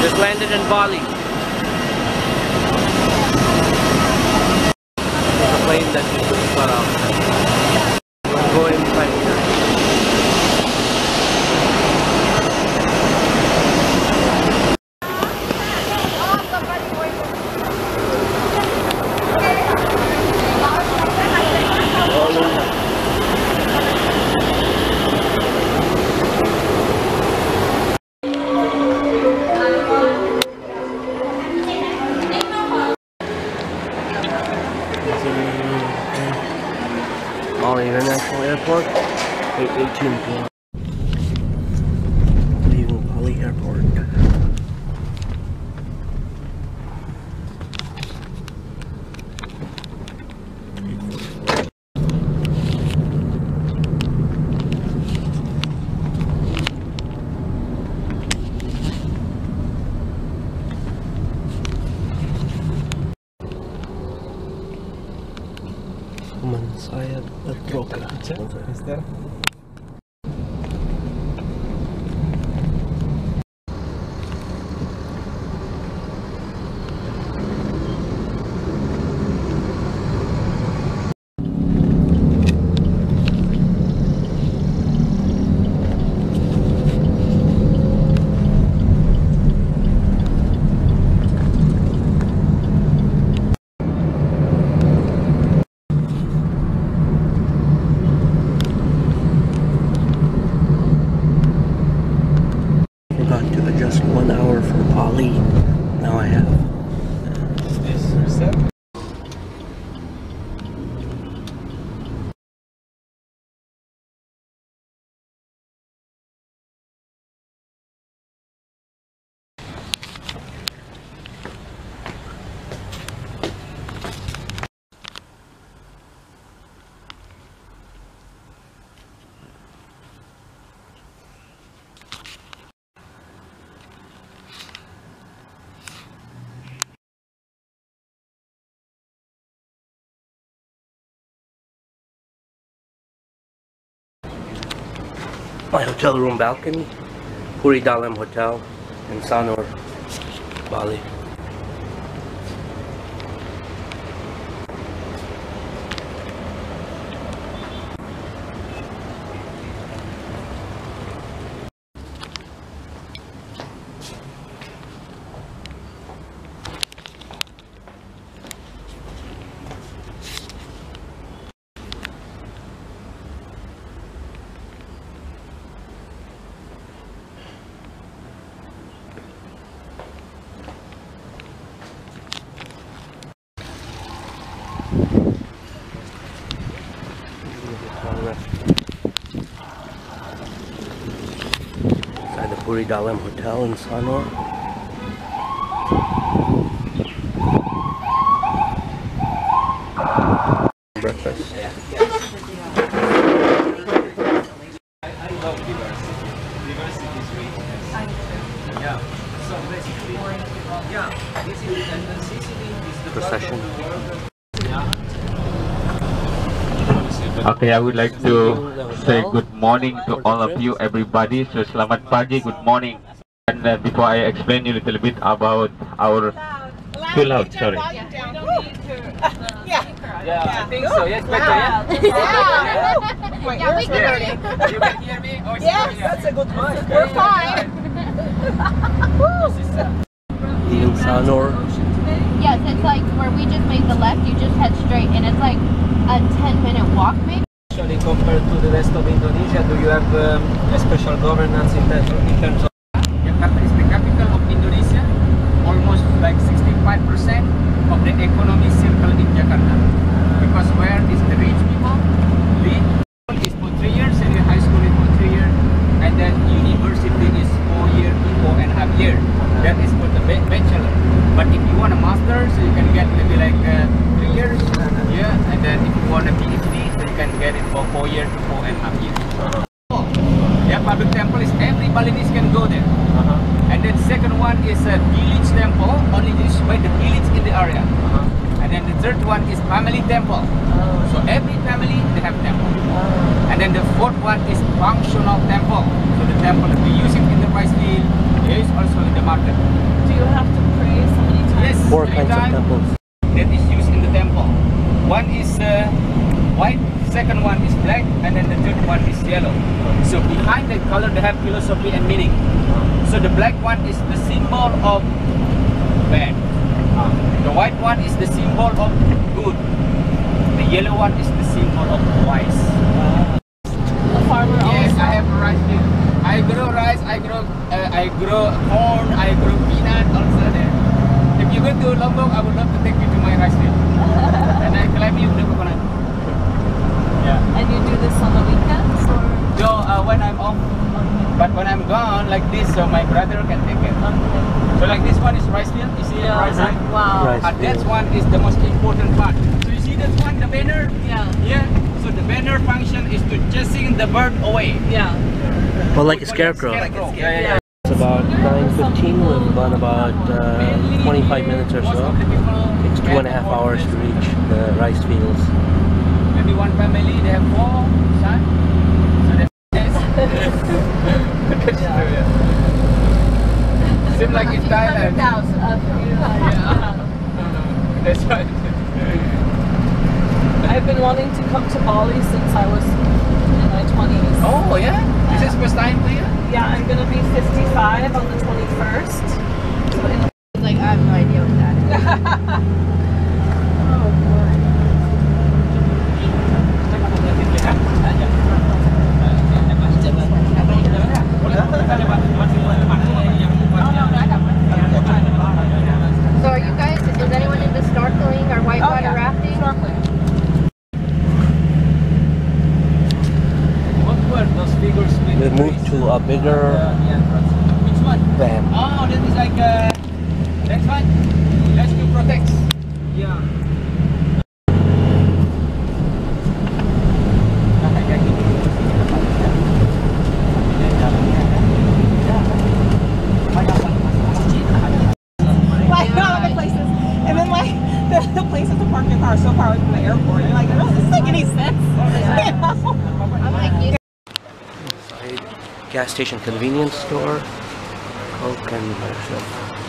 Just landed in Bali. The plane that we just got off. We'll go inside here. Bali International Airport, 8:18 p.m. Leaving Bali Airport. Saya bertroka. Forgot to adjust 1 hour for Bali. Now I have. Is this reset? My hotel room balcony, Puri Dalam Hotel in Sanur, Bali. Inside the Puri Dalam Hotel in Sanur. Breakfast. I love diversity. Diversity is really nice. Yeah. So basically, yeah, this is and Sicily is the Procession. Okay, I would like to say good morning to all of you, everybody. So, selamat pagi, good morning. And before I explain you a little bit about our... Too loud, sorry. Yeah, I think so. Yes, better. Yeah. Yeah, we can hear you. You can hear me? Oh, Yes, that's a good one. We're fine. Leaving Sanur. Yes, it's like where we just made the left, you just head straight, and it's like a 10-minute walk maybe. Actually, compared to the rest of Indonesia, do you have a special governance in terms of... Jakarta is the capital of Indonesia. Almost like 65% of the economy circle in Jakarta. Because where is the rich people live? Is for 3 years, and high school is for 3 years, and then university is 4 years, 4.5 years. That is for the bachelor. But if you want a master, so you can get maybe like 3 years, yeah, and then if you want a PhD, so you can get it for 4 years to 4.5 years. Yeah, public temple is every Balinese can go there. And then second one is a village temple, only used by the village in the area. And then the third one is family temple. So every family they have temple. And then the fourth one is functional temple. So the temple that we use in the rice field is also in the market. you have to pray so many times? Yes, 4 3 kinds of times temples. that is used in the temple. One is white, second one is black, and then the third one is yellow. So behind that color they have philosophy and meaning. So the black one is the symbol of bad. The white one is the symbol of good. The yellow one is the symbol of wise. The farmer Yes, also. I have rice field. I grow rice, I grow corn, I grow peanut also there. If you go to Lombok, I would love to take you to my rice field. And I climb you the coconut. Yeah. And you do this on the weekends or? So when I'm off, but when I'm gone like this, so my brother can take it. So like this one is rice field. You see the rice field? Wow. Rice That field. one is the most important part. So you see that one, the banner? Yeah. Yeah. So the banner function is to chasing the bird away. Yeah. Well, like a scarecrow. Yeah. It's about 9:15. We've gone about 25 minutes or so. It's 2.5 hours to reach the rice fields. Maybe one family, they have 4 sons. So that's seems like it's Thailand. 100,000 of you. That's right. I've been wanting to come to Bali since I was in my 20s. Oh yeah? Is this first time to you? Yeah, I'm gonna be 55 on the 21st. So He's like, I have no idea what that is. oh boy. So are you guys, is anyone into snorkeling or whitewater rafting? What were those figures with We moved to a bigger Which one? van. Oh, that is like next one. Let's do protects. Yeah. Like all the places, and then like the places to park your car so far away from the airport. You're like, does this make any sense? You know? I'm like, you Gas station convenience store. Coke and Pepsi.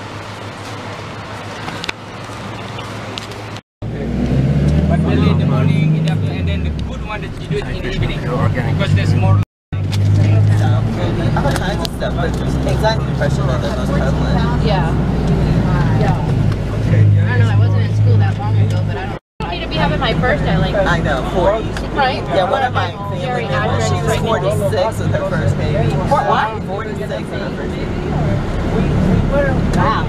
But early in the morning, in the afternoon, and then the good one that you do it in the evening. Because there's more. All kinds of stuff, but anxiety, depression are the most prevalent. Yeah. I don't know, I wasn't in school that long ago, but I don't need to be having my birthday like I know, 40. right? Yeah, one of my Very family members, she was accurate. 46 with her first baby. What? 46 with her first baby. Wow.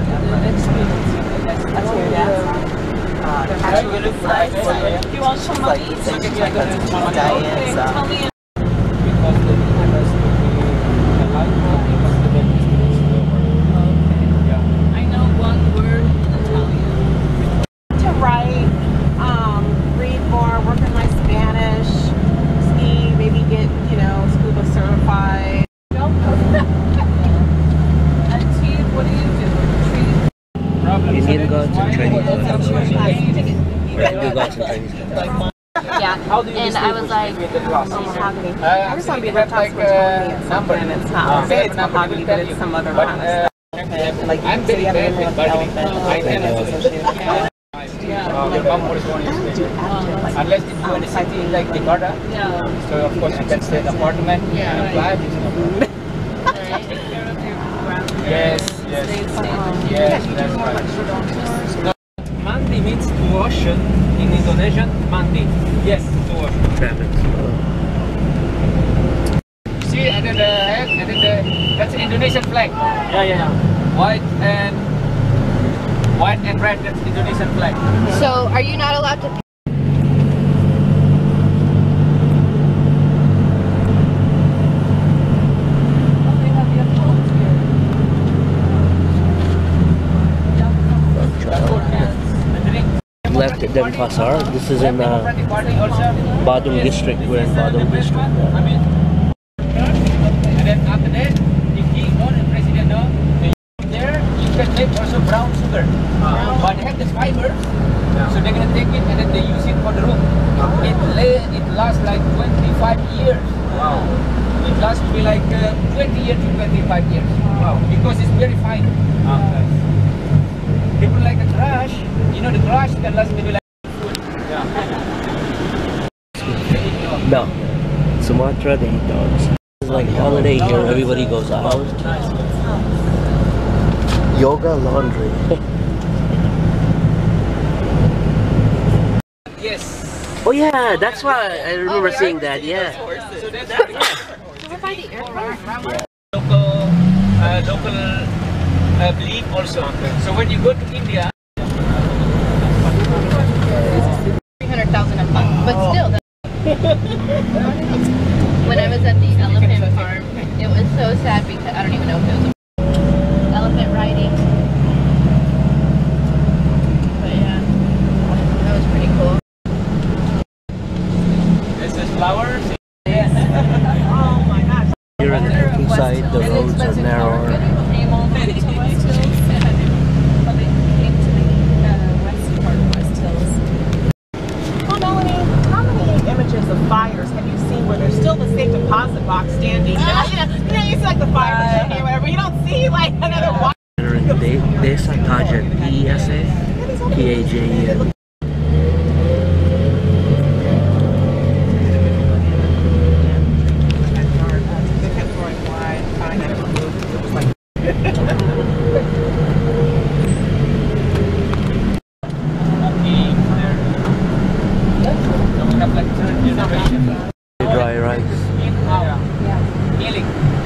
That's your dad. Actually, it's like, Do you want some she's like, money? saying she's like a diet, Tell me. I know one word in Italian. to write, read more, work on my Spanish, ski, maybe get, scuba certified. And Steve, what do you do? Indian gods and Chinese gods. Hindu gods and Chinese gods. Yeah. And I was like, Mahogany. I just want to be the top for something, and it's not. I'll say it's mahogany, but it's some other kind of stuff. Like, I'm very bad with bargaining. I cannot. Your mom was born yesterday. Unless if you're in a city like Jakarta, Yeah. so of course you can stay in an apartment and fly. Yes, yes, that's right. No, mandi means to ocean in Indonesian. Mandi, yes, to ocean. Traffic. See, and then the head, and then that's the Indonesian flag. Yeah. White and red. That's Indonesian flag. so are you not allowed to Left at Denpasar. This is in Badung district. We're in Badung district. And then after that, if he or the president there, you can make also brown sugar. But they have this fiber, so they're gonna take it and then they use it for the room. It lasts like 25 years. Wow. It lasts to be like 20 years to 25 years. Wow. Because it's very fine. People like the grass, you know, the grass can last maybe like No. Sumatra, they eat dogs. It's like holiday here, everybody goes out. Yoga, laundry. yes. Oh yeah, that's why I remember seeing that, yeah. So that's We're by the airport. local belief also. So when you go to India, 300,000 a month, but still. When I was at the elephant farm, it was so sad because I don't even know if it was elephant riding. But yeah, that was pretty cool. this is flowers. Oh my gosh. Here in the countryside, the roads are narrower. Of fires have you seen where there's still the safe deposit box standing? You know, you see like the fire or whatever. You don't see like another box. Here in Desa Tajen, P-E-S-A, T-A-J-E-N. Dry rice. Healing.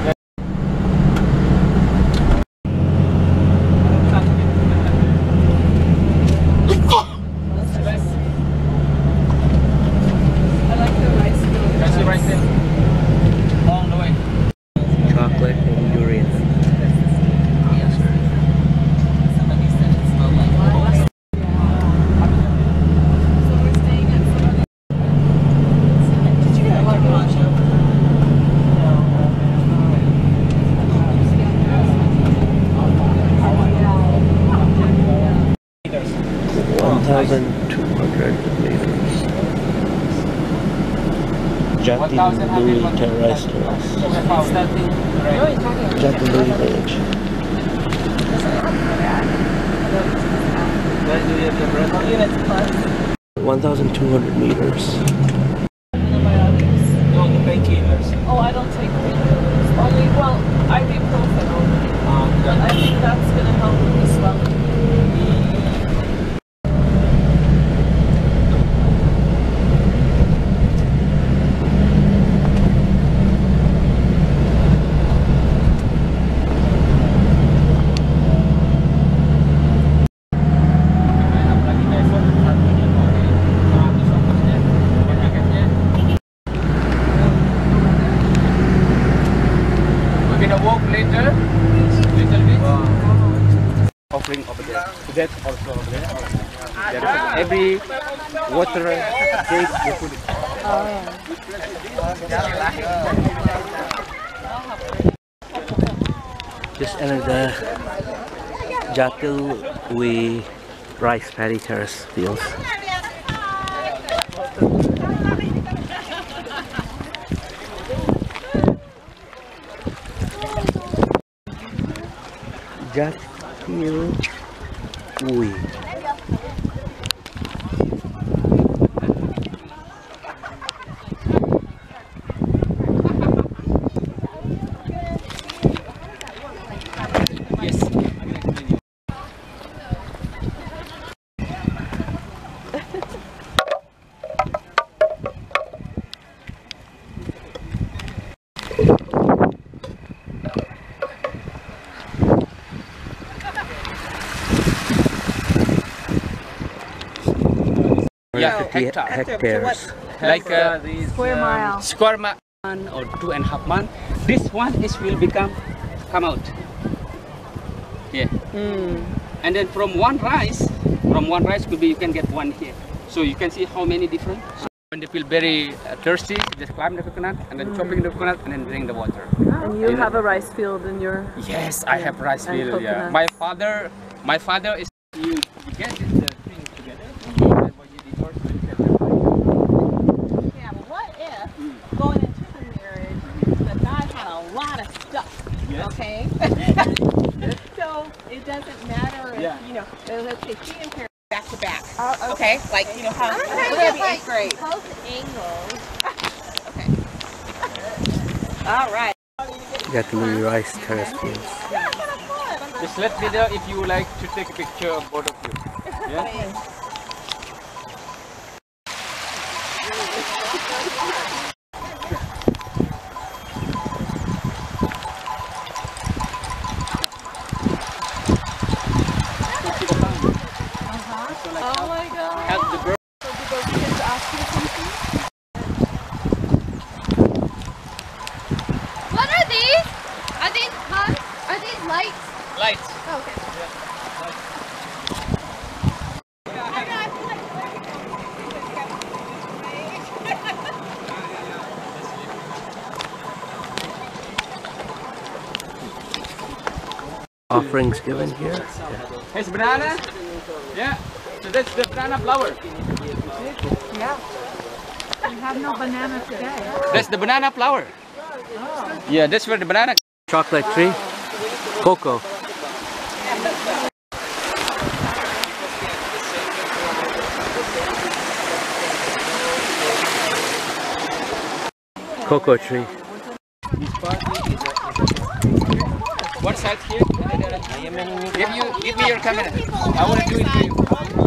Chocolate and durian. Jatilui Terrestres. Jatilui Village. 1,200 meters. No, the painkillers. Oh, I don't take painkillers. Only, well, ibuprofen only. I think that's going to help with the swelling. Offering over there. So that's also over there. Every water drink you put it. Just entered the Jatilui rice paddy terrace fields. Jatilui. Yes. Yeah, hectares. Like Square mile. square mile or 2.5 months. This one will come out. Yeah. And then from one rice could be you can get one here. So you can see how many different. So when they feel very thirsty, just climb the coconut and then chopping the coconut and then drink the water. And you have a rice field in your... Yes, I have rice And field. Yeah. coconuts. My father is you get the thing together. Yeah, but what if going into the marriage, the guy Okay. So it doesn't matter if, you know, let's say she and Perry back to back. Okay. Like, you know how we're going to be 8th grade. Both angles. Okay. All right. Got the Louis Rice terrace views. Just let me know if you would like to take a picture of both of you. Yeah? Oh my god. Have the bird. So did those kids ask you something? What are these? Are these huh? Are these lights? Lights. Oh, okay. Offerings given here. It's banana. Yeah. So that's the banana flower. Yeah. You have no banana today. That's the banana flower. Yeah, that's where the banana. Chocolate tree. Cocoa. Cocoa tree. One side here. Give me your camera. I want to do it for you.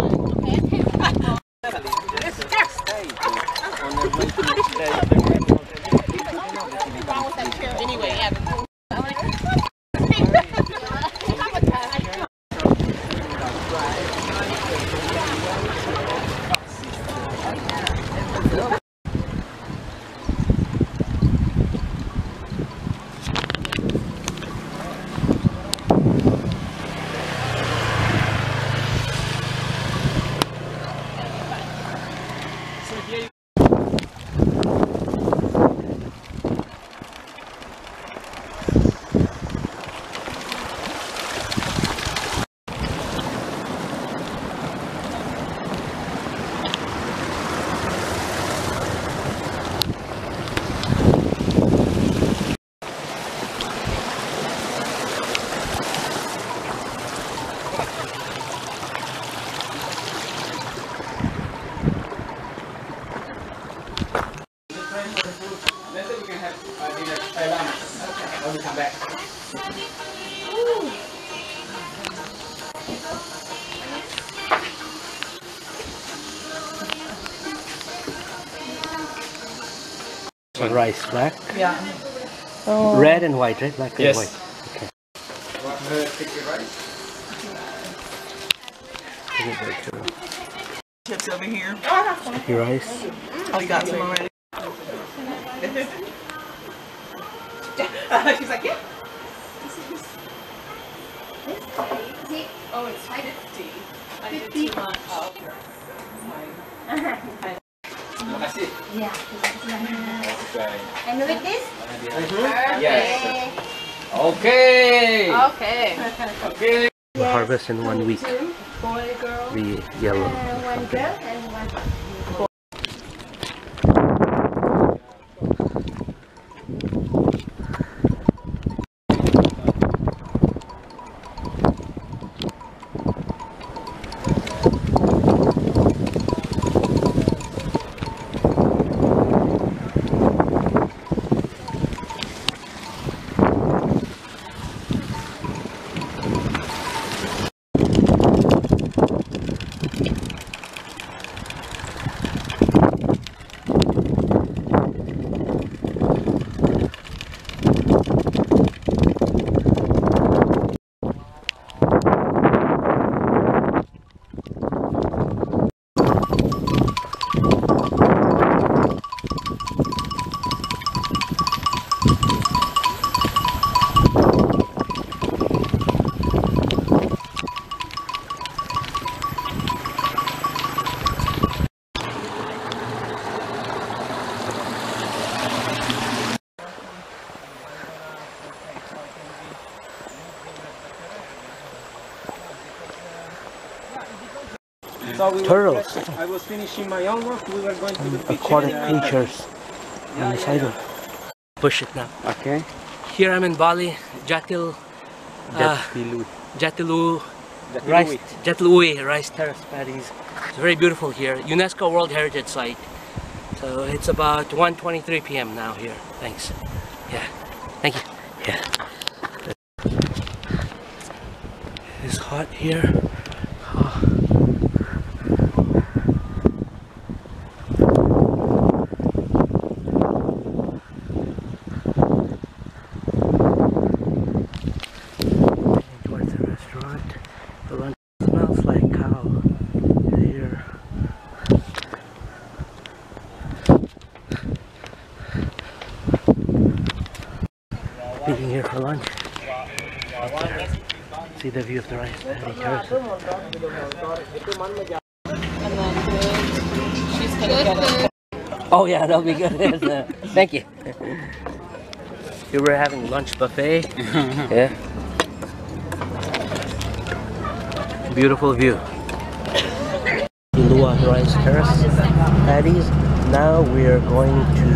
Anyway, yeah. Later we can have dinner. I will come back. Rice, black. Yeah. Red and white, right? Black and Yes. white. Okay. Want to take the rice? Chips over here. Your rice. Oh, you got some already? She's like, yeah. Oh, it's 50. I did too much. Oh, okay. Makasih. Yeah. Okay. And with this? Yes. Okay. Okay. Okay. We harvest in 1 week. Boy, girl. The yellow. One girl and one boy. So Turtles. I was finishing my own work. We were going to the beach. Aquatic creatures on the side of. Push it now. Okay. Here I'm in Bali, Jatiluwi rice terrace paddies. It's very beautiful here. UNESCO World Heritage Site. So it's about 1:23 p.m. now here. Thanks. Yeah. Thank you. Yeah. It's hot here. Oh. Towards the restaurant. The lunch smells like cow here. Eating here for lunch. See the view of the rice paddy terrace. She's gonna get it. Oh yeah, that'll be good. Thank you. Here we're having lunch buffet. Yeah. Beautiful view. Lua rice terrace paddies. Now we're going to.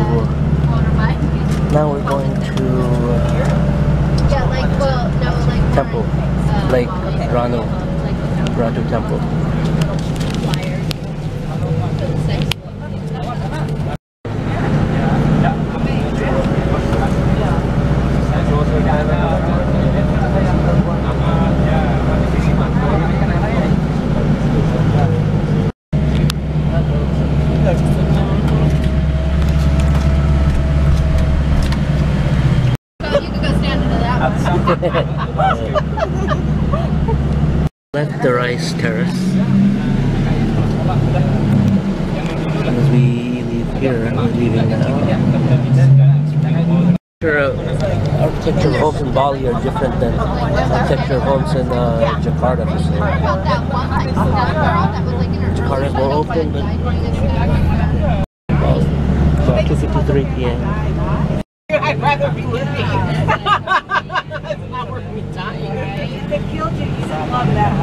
Yeah, like, well, no, like Temple, like Ranu Temple. Left the rice terrace as we leave here. We're leaving now. Architecture of homes in Bali are different than architecture of homes in Jakarta. Jakarta is more open, but about 2:53 p.m. I'd rather be living. It's not worth me dying. If it killed you, you would love that.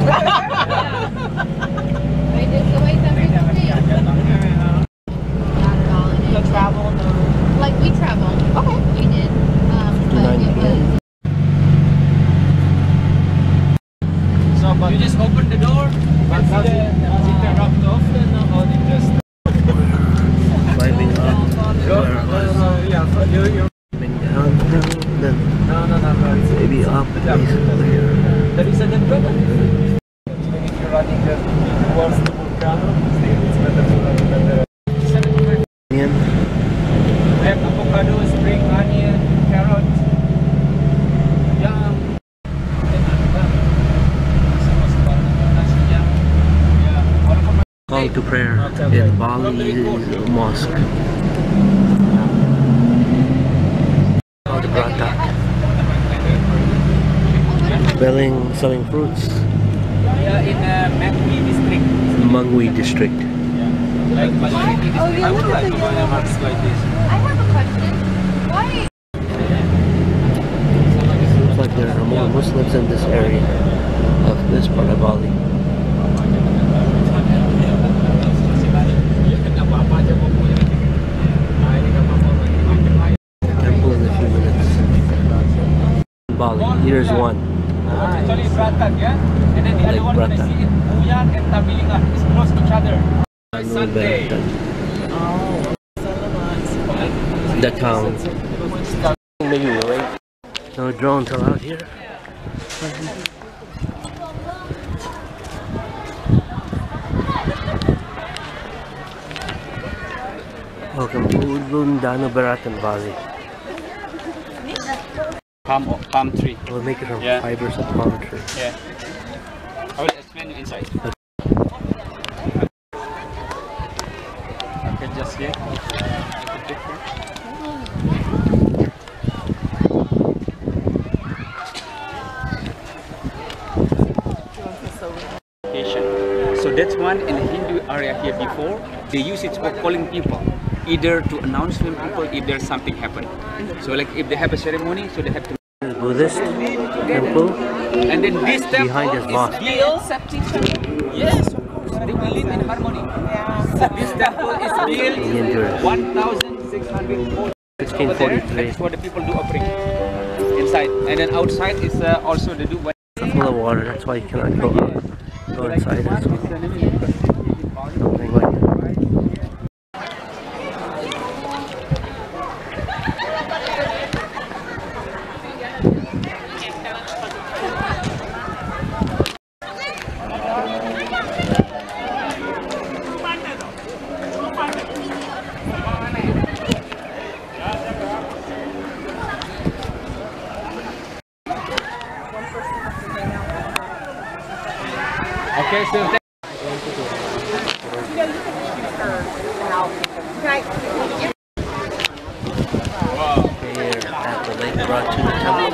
The travel, like we traveled. Okay. We did. But it was. So, but you just open the door, but was it wrapped off then, or they just... Climbing up. Yeah, Down, then no, maybe up basically. There is an umbrella. If you're running towards the volcano, it's better to run than the... Onion. I have avocado, spring onion, carrot, yam. Call to prayer in Bali Mosque. Call to Pratak. Selling fruits. Yeah, in Mangwi district. Mangwi district. Like majority district. I would like to buy a market like this. I have a question. Why? Looks like there are more Muslims in this area of this part of Bali. Temple in a few minutes. Bali, here's one. Actually Pratak, yeah? And then the other one when I see it, Buyat and Tabilinga is close to each other. Sunday. The town. Maybe right? No drones allowed here. Welcome to Udlun Danu Beratan Bali. Palm tree. We'll make it from Yeah. fibers of palm tree. Yeah. I will explain you inside. Okay, just here. So that's one in the Hindu area here before. They use it for calling people, either to announce to people if there's something happened. So like if they have a ceremony, so they have to. Buddhist temple. And then this temple Behind this mosque. is built. Yes, of course. They will live in harmony. This temple is built 1,600 1643. That's what the people do offering. inside. And then outside is also the Dubai. It's full of water, that's why you cannot go inside as well. Something like that. Okay, so Here at the Lake Ratu Temple.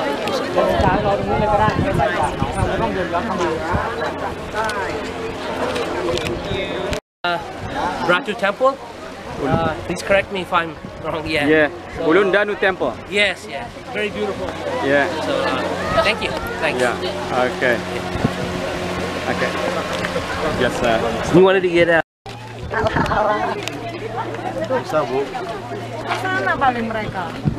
Ratu Temple? Please correct me if I'm wrong. yeah, Ulun Danu Temple. Yes, yes. Very beautiful. Yeah. So, thank you. Thanks. Yeah. Okay. Okay. Just You wanted to get out. Sana balik mereka?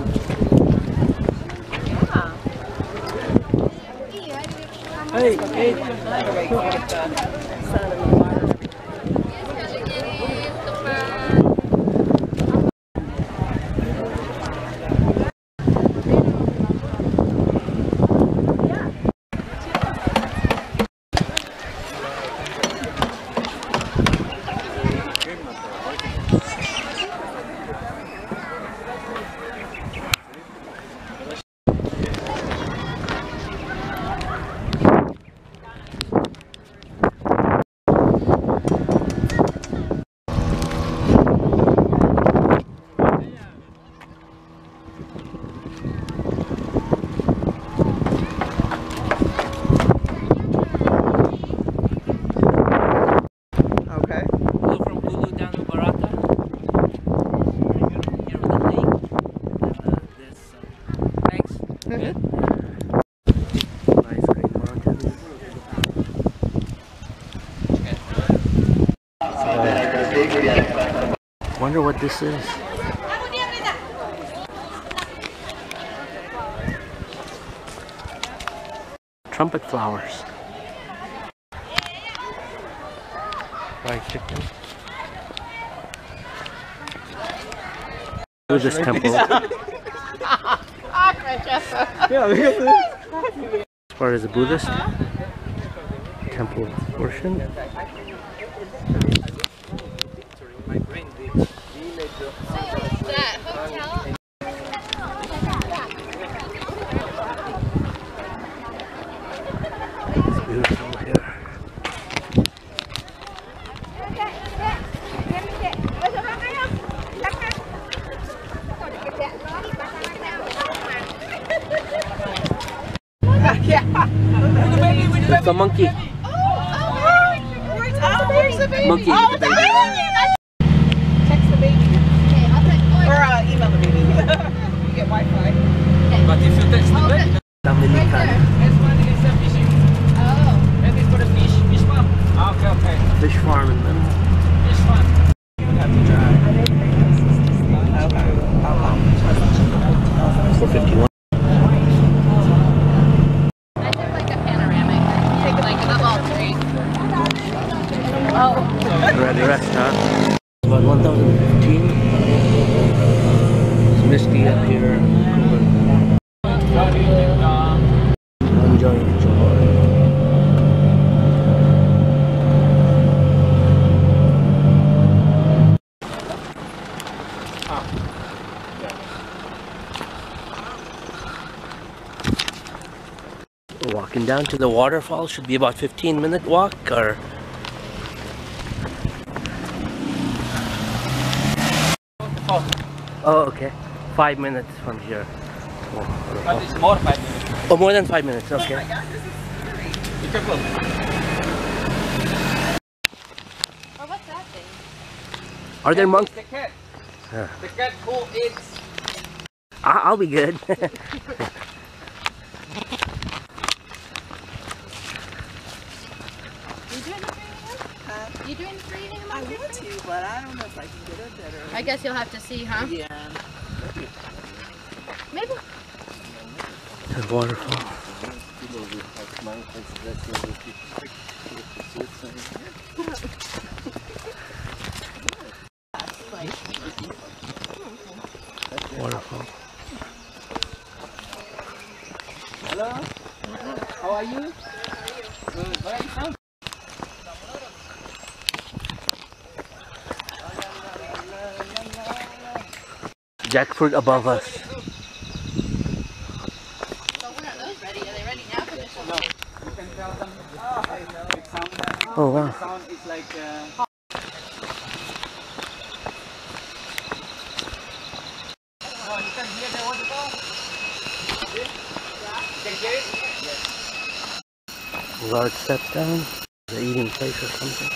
Wonder what this is. Trumpet flowers. Fried chicken. Buddhist temple. As far as the Buddhist temple portion. Beautiful here. It's a monkey. Monkey. Text the baby. Or email the baby. You get Wi-Fi. but if you text the baby, Dominican. this one is a fishing. Oh. That is for the fish farm. Okay, okay. Fish farm in the middle. Fish farm. You have to try. 451. I took like a panoramic. Take like of all three. Oh. We're at the restaurant. About 1015. It's misty up here. Enjoy. Walking down to the waterfall should be about 15-minute walk, or oh, okay, 5 minutes from here. But it's more 5 minutes. Oh, more than 5 minutes. Okay. Be careful. Or what's that thing? Are there monks? The cat. Yeah. The cat who eats. I'll be good. You doing the breathing? I want to, but I don't know if I can get it better. I guess you'll have to see, huh? Yeah. Maybe. The waterfall. Waterfall. Hello. How are you? Good. Where are you from? Jackfruit above us. So when are those ready? Are they ready now for this one? No. You can tell them. It sound. Oh wow. The sound is like. Oh, you can hear the waterfall. You can hear it. Yes. Large steps down. The eating place or something.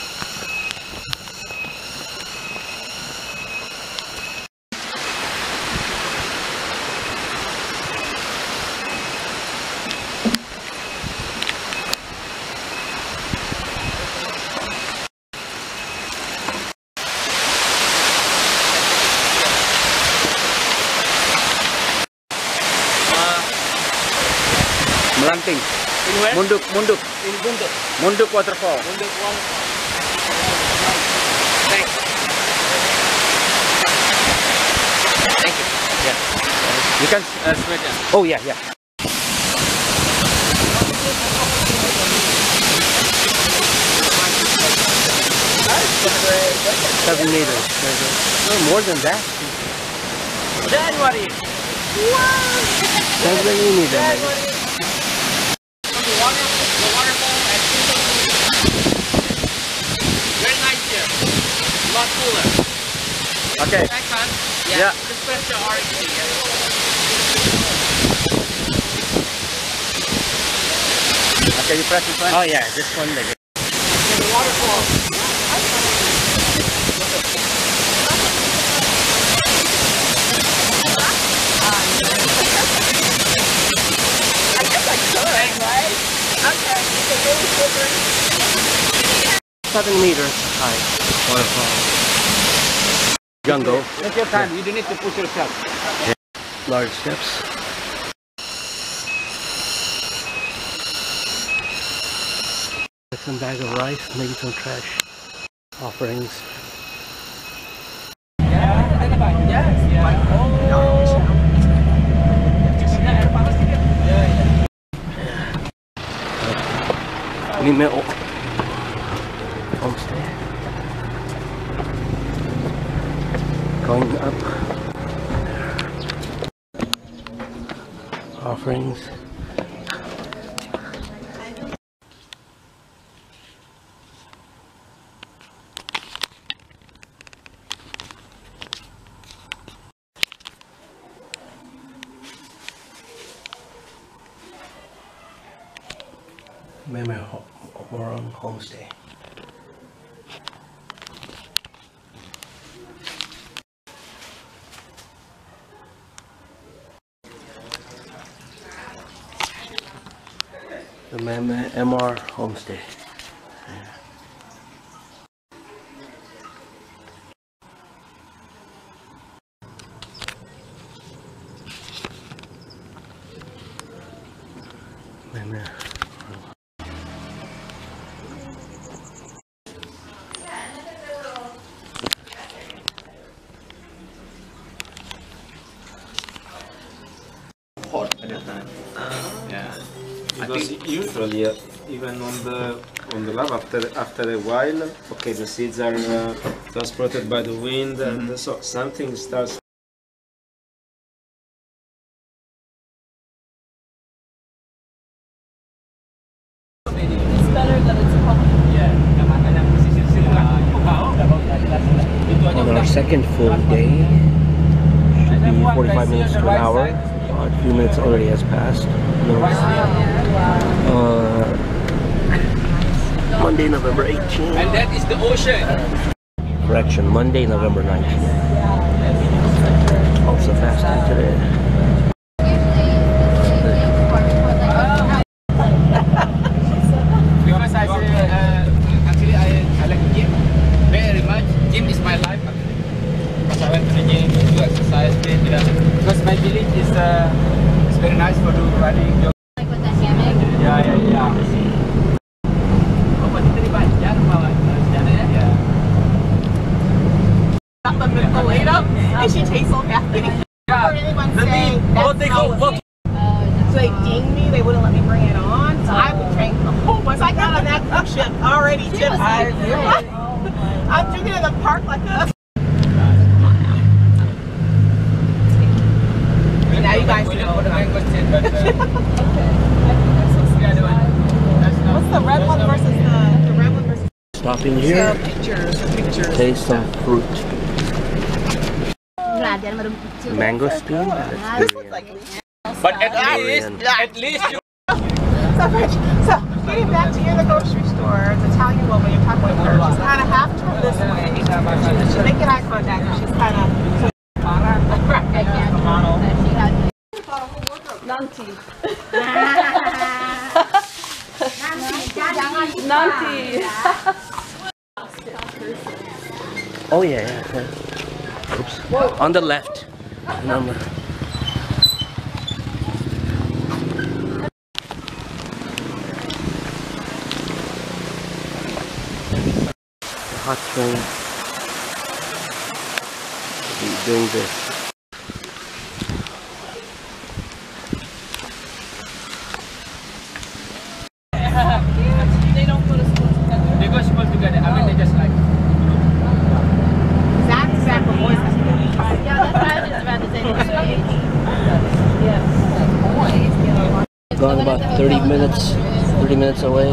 Melanting. In where? Munduk. In Bunduk. Munduk waterfall. Bunduk waterfall. Thanks. Thank you. Yeah. You can smell it. Oh yeah, yeah. $7 meters. No, more than that. January. 7 meters. The waterfall at very nice here. A lot cooler. Okay. Next time. Yeah. Just press the orange thing here. Okay, you press this one. Oh yeah, this one. Like, The waterfall. I guess I could, right? Okay. It's a really slippery. 7 meters high waterfall. Jungle. Take your time. You don't need to push yourself. Large steps. Some bag of rice, maybe some trash offerings. Nimeo homestay. Going up. Offerings. Moron homestay. The MR homestay. Hot at that time. Yeah. Because usually, even on the lab, after a while, okay, the seeds are transported by the wind, and so something starts. It's better that it's public. On our second full day, should be 45 minutes to an hour. A few minutes already has passed. Monday, November 18th. And that is the ocean. Correction, Monday, November 19th. Also fasting today. Because I say, actually I like gym very much. Gym is my life. Because I went to the gym to do exercise. Because my village is very nice for doing riding. Like with the hammock. Yeah. Got the Michelada, and she tastes so happy. I heard anyone say so they dinged me, they wouldn't let me bring it on, so I would drink the whole bunch. I got on that cruise ship already tipped. I'm drinking in the park like this. Now you guys know what I'm What's the red one versus the red one versus Stopping here. pictures. Taste some fruit. Mangosteen. That's durian. But at least you. So getting back to in the grocery store, it's Italian woman, you're talking with her. She's kind of half turned this way. She's making eye contact, and she's kind of. Nanti. Nanti. Oh yeah. Oops. On the left. And on the hot spring. We'll be doing this. They don't go to school together. They go to school together. I mean, they just like. That's exactly what voice is. Yeah, that's what I was just about to say. Gone about 30 minutes away.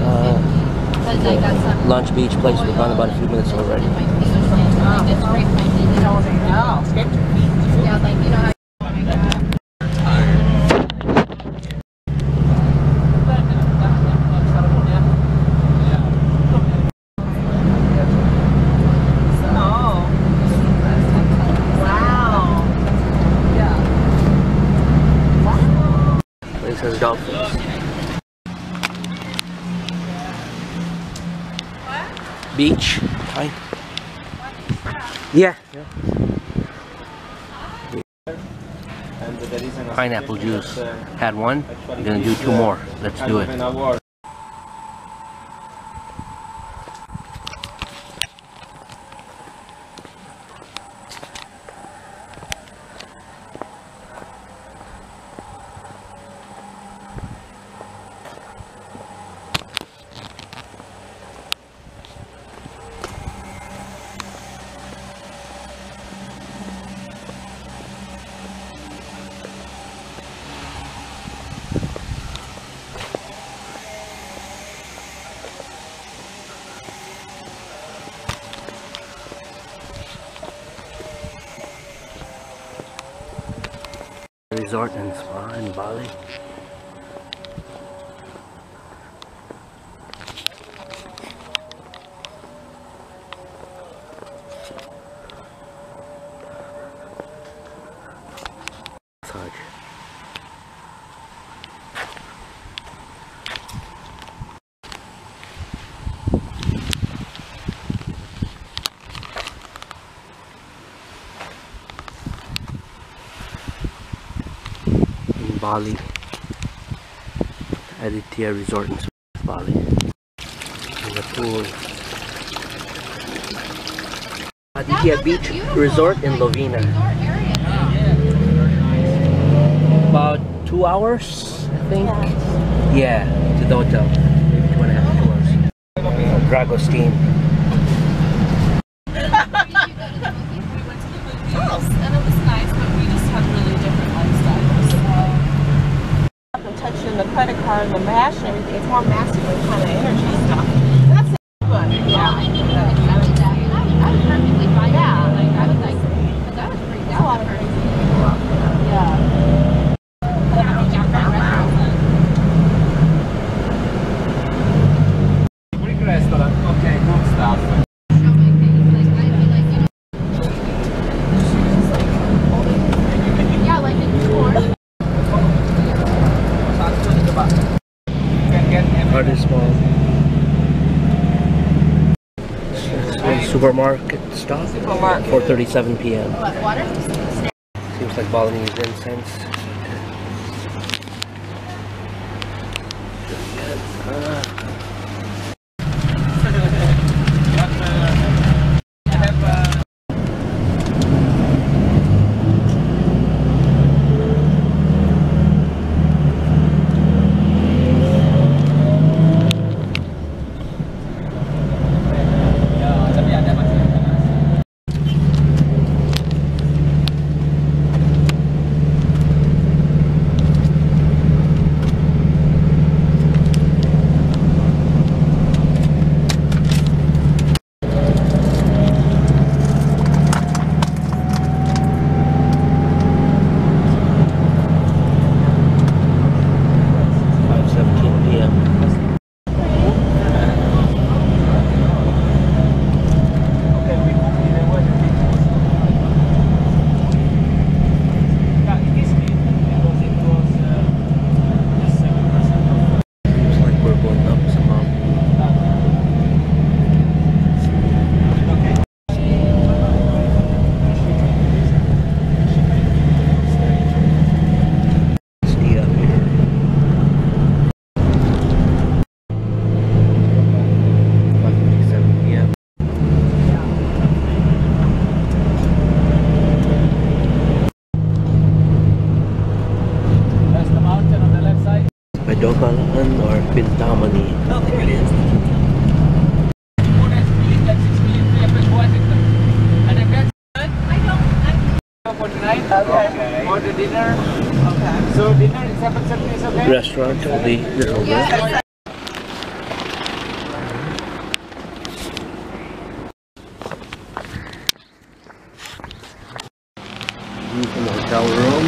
Lunch Beach place, we've gone about a few minutes already. Yeah, like, you know how Place has dolphins. Beach. Fine. Yeah. Pineapple juice. Had one. I'm gonna do 2 more. Let's do it. Resort and spa in Bali. Massage. Bali, Aditya Resort and Spa, Bali. In the pool. Aditya Beach Resort in Lovina. About 2 hours, I think. Yeah, to the hotel. Maybe 2.5 hours. Dragosteen. And it was nice, but we just had really different lifestyles. Touching the credit card and the mash and everything, it's more masculine kind of energy stuff. And that's good. Yeah. I was perfectly fine. Yeah. Like, I was like, but that was pretty That's a lot of crazy. Yeah. Greek restaurant. Okay, good stuff. Yeah, like in New York. Artist Mall. Supermarket stop. 4:37 p.m. What, water? Seems like Balinese incense. Dogalan or Pintamani. There it is. Okay. For the dinner. Okay. So dinner is 7:30 is okay? Restaurant will be little bit. 'View from the hotel room.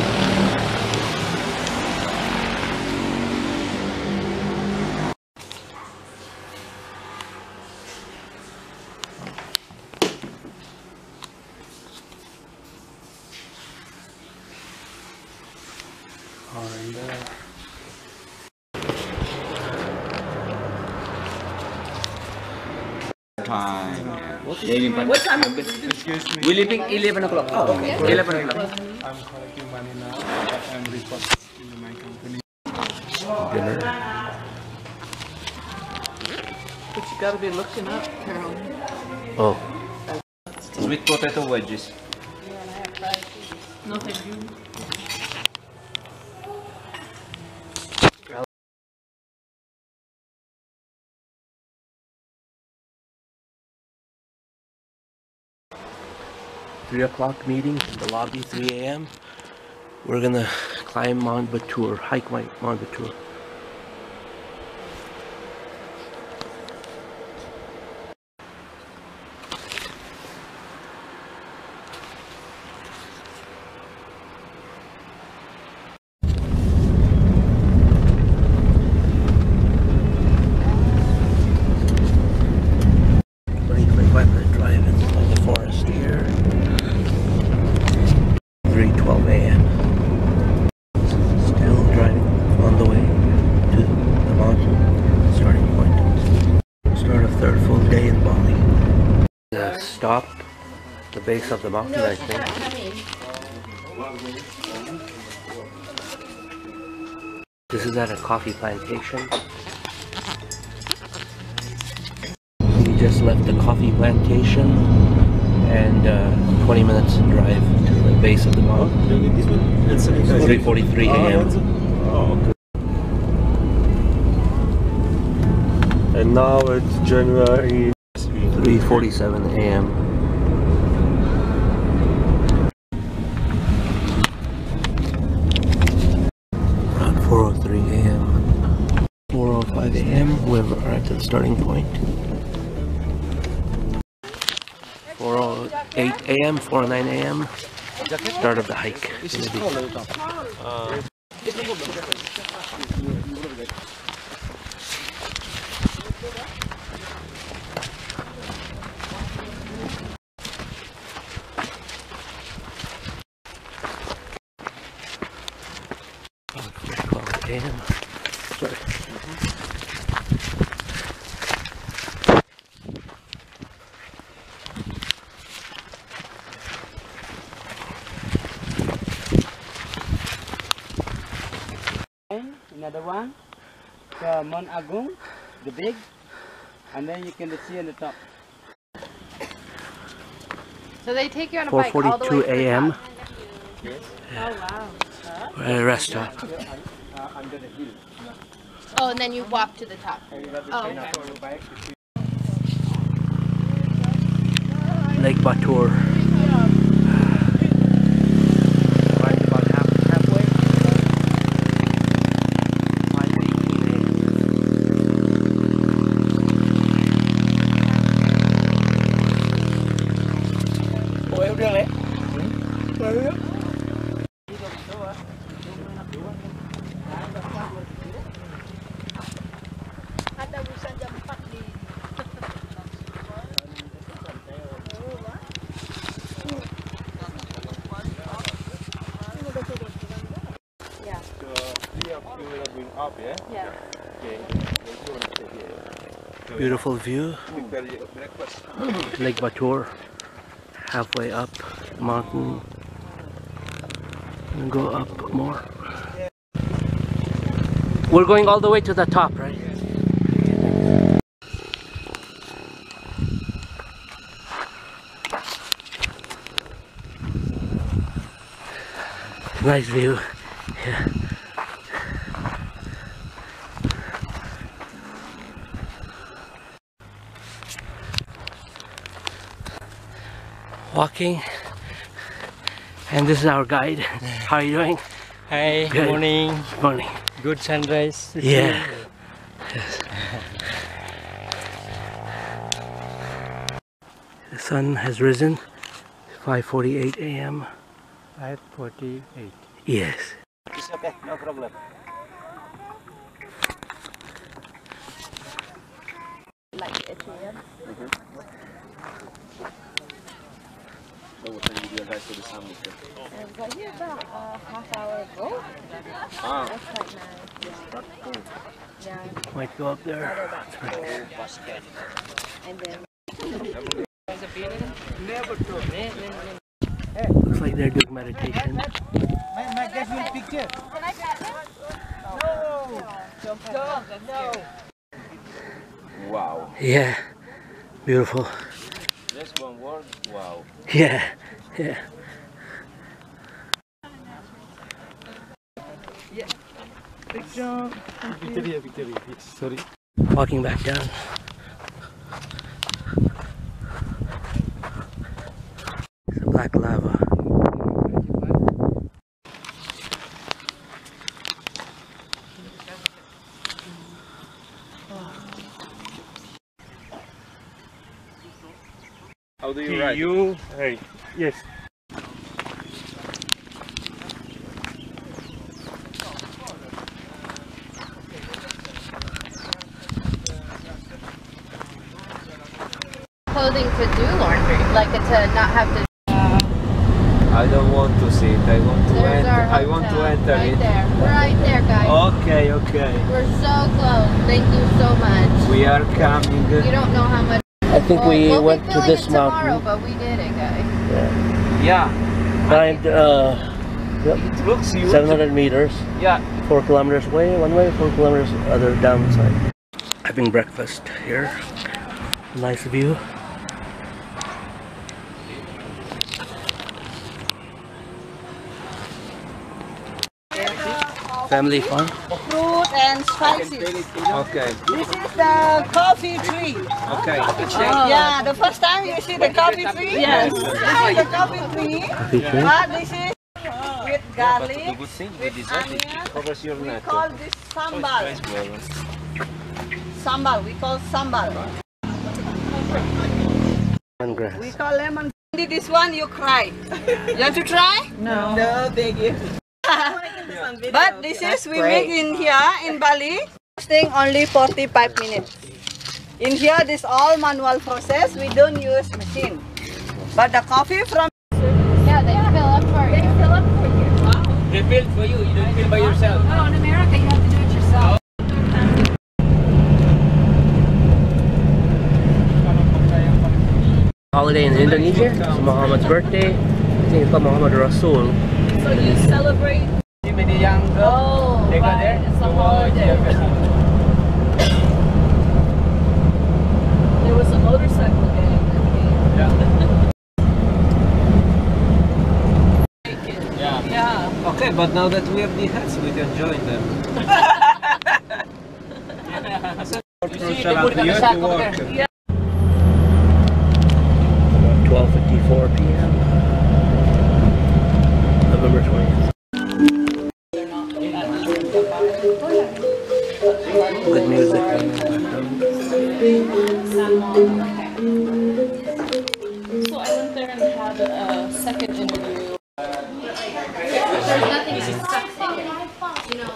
Time. What time? Excuse me. We're leaving 11 o'clock. Oh, okay. 11 o'clock. I'm collecting money now. I'm reporting to my company. Dinner. But you gotta be looking up, Carol. Oh. Sweet potato wedges. No, thank you. Three o'clock meeting in the lobby, 3 a.m. We're gonna climb Mount Batur, hike Mount Batur. Stop the base of the mountain, I think. This is at a coffee plantation. We just left the coffee plantation and 20 minutes drive to the base of the mountain. 3:43 a.m. Oh, okay. And now it's January 3:47 a.m. Around 4:03 a.m. 4:05 a.m. We're at the starting point. 4:08 a.m. 4:09 a.m. Start of the hike. Sorry. Another one. So Mount Agung, the big, and then you can see on the top. So they take you on a bike all the way to 4:42 the a.m. top. Yes. Oh wow. We're at a rest stop. Under the hill. Oh, and then you walk to the top. Oh, okay. Lake Batur. Right about halfway. 5:18 a.m. Ủa em riêng đấy. Beautiful view. Lake Batur. Halfway up the mountain. And go up more. We're going all the way to the top, right? Nice view. Yeah. Walking, and this is our guide. How are you doing? Hi, Good. morning. Morning. Good sunrise. Yeah. Yes. The sun has risen. 5:48 a.m. 5:48. Yes. It's okay, no problem. Like ATM. So what time did you guys to the summit? I was here about a half hour ago. Ah, That's quite nice. Yeah. Yeah. Might go up there. And then Looks like they're doing meditation. My guest will picture. No. wow. Yeah. Beautiful. Just one word, wow. Yeah. Yeah. Victoria. Sorry. Walking back down. It's a black lava. How do you write? Hey. Yes. clothing to do laundry, like to not have to. I don't want to see it. I want to There's enter. our I want to hotel, enter right it. there, right there, guys. Okay. We're so close. Thank you so much. We are coming. You don't know how much. I think we'll went be to filming this it tomorrow, mountain. but we did it, guys. Yeah. Yeah. Climbed It looks huge. 700 meters. Yeah. 4 kilometers away, one way, 4 kilometers other downside. Having breakfast here. Nice view. Family fun. Fruit and spices. Okay. This is the coffee tree. Okay. Yeah, the first time you see the coffee tree? Yes. This is the coffee tree. Coffee tree. But this is with The garlic. good thing with this one, it covers your We neck. call this sambal. Sambal. We call sambal. Lemongrass. We call lemon. This one you cry. You want to try? No. No, thank you. But this is we make in here in Bali. Staying only 45 minutes. In here, this all manual process. We don't use machine. But the coffee from Yeah, they fill up for you. They fill up for you. They build for you. You don't build by yourself. Oh, in America, you have to do it yourself. Holiday in Indonesia. It's Muhammad's birthday. I think it's called Muhammad Rasul. So you celebrate? With the young girl. Oh, They go right. there. It's a holiday. There was a motorcycle gang that came. Yeah. Yeah. Okay, but now that we have the hats, we can join them. You see, they put it on the sack over there. Yeah. 12:54 p.m. November 20th. Good music. So I went there and had a second interview. There's nothing sexy. You know,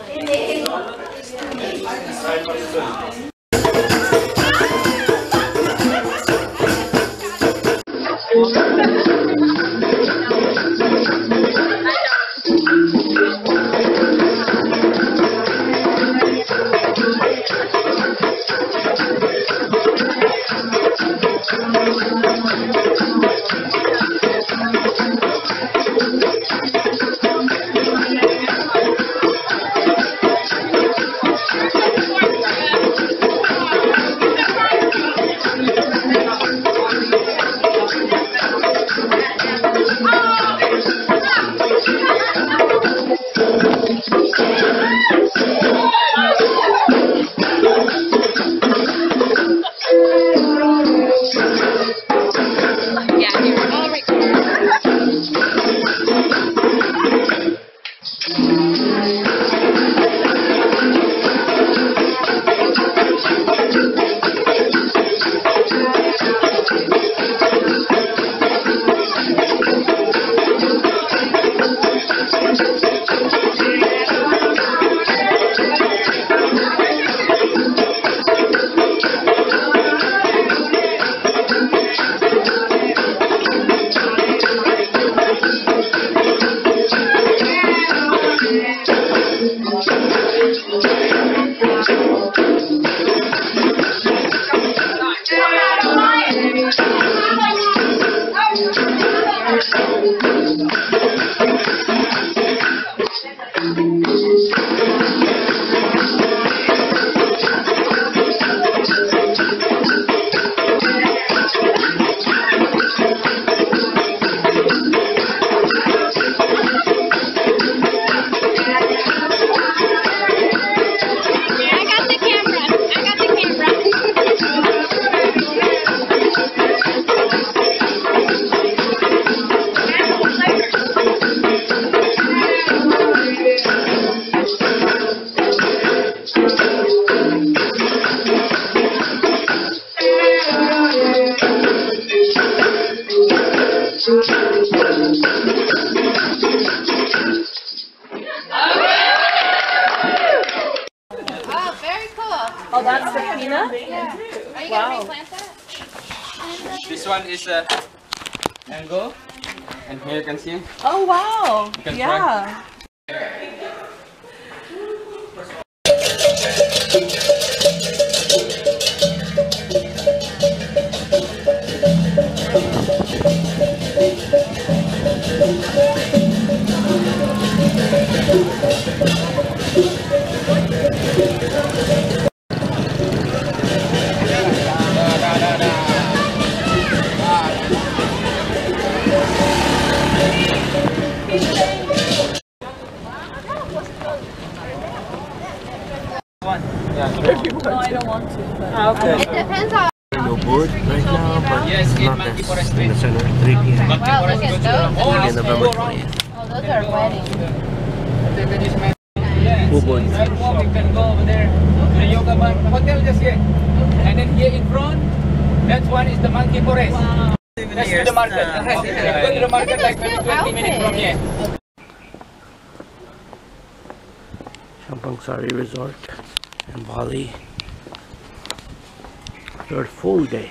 Oh, that's the peanut? yeah. Are you Wow. gonna replant that? This one is mango, and here you can see. Oh, wow. You can Yeah. No, I don't want to. But Okay. It depends on. No board right now, but Yes, it's in not Monkey this Forest in the center. 3 p.m. Wow, look at those. Okay, November 20th. Oh, those are weddings. Yes. Who board? Right walk, you can go over there to the yoga mat hotel just here. And then here in front, that one is the Monkey Forest. wow. That's to the market. Go to the market like maybe 20 minutes from here. Champang Sari Resort in Bali. Third full day.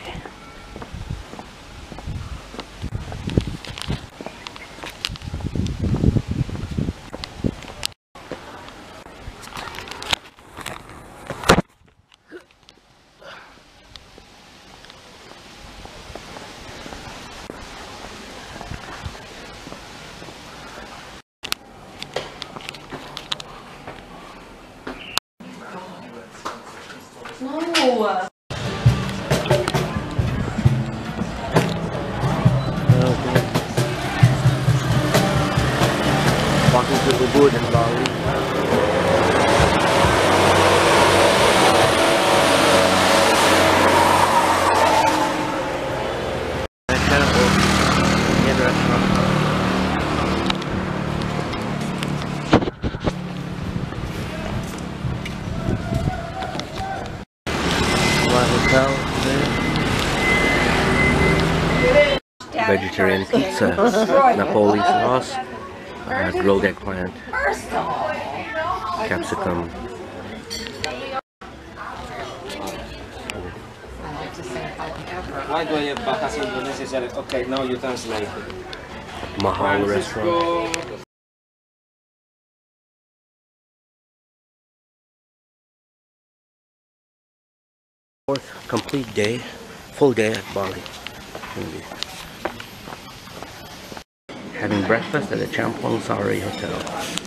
food in Bali. Vegetarian pizza, Napoli sauce, grilled eggplant, capsicum. Why do I have Bahasa Indonesia? Okay, now you translate. Mahal restaurant. Fourth complete day, full day at Bali. Having breakfast at the Champlong Sari Hotel.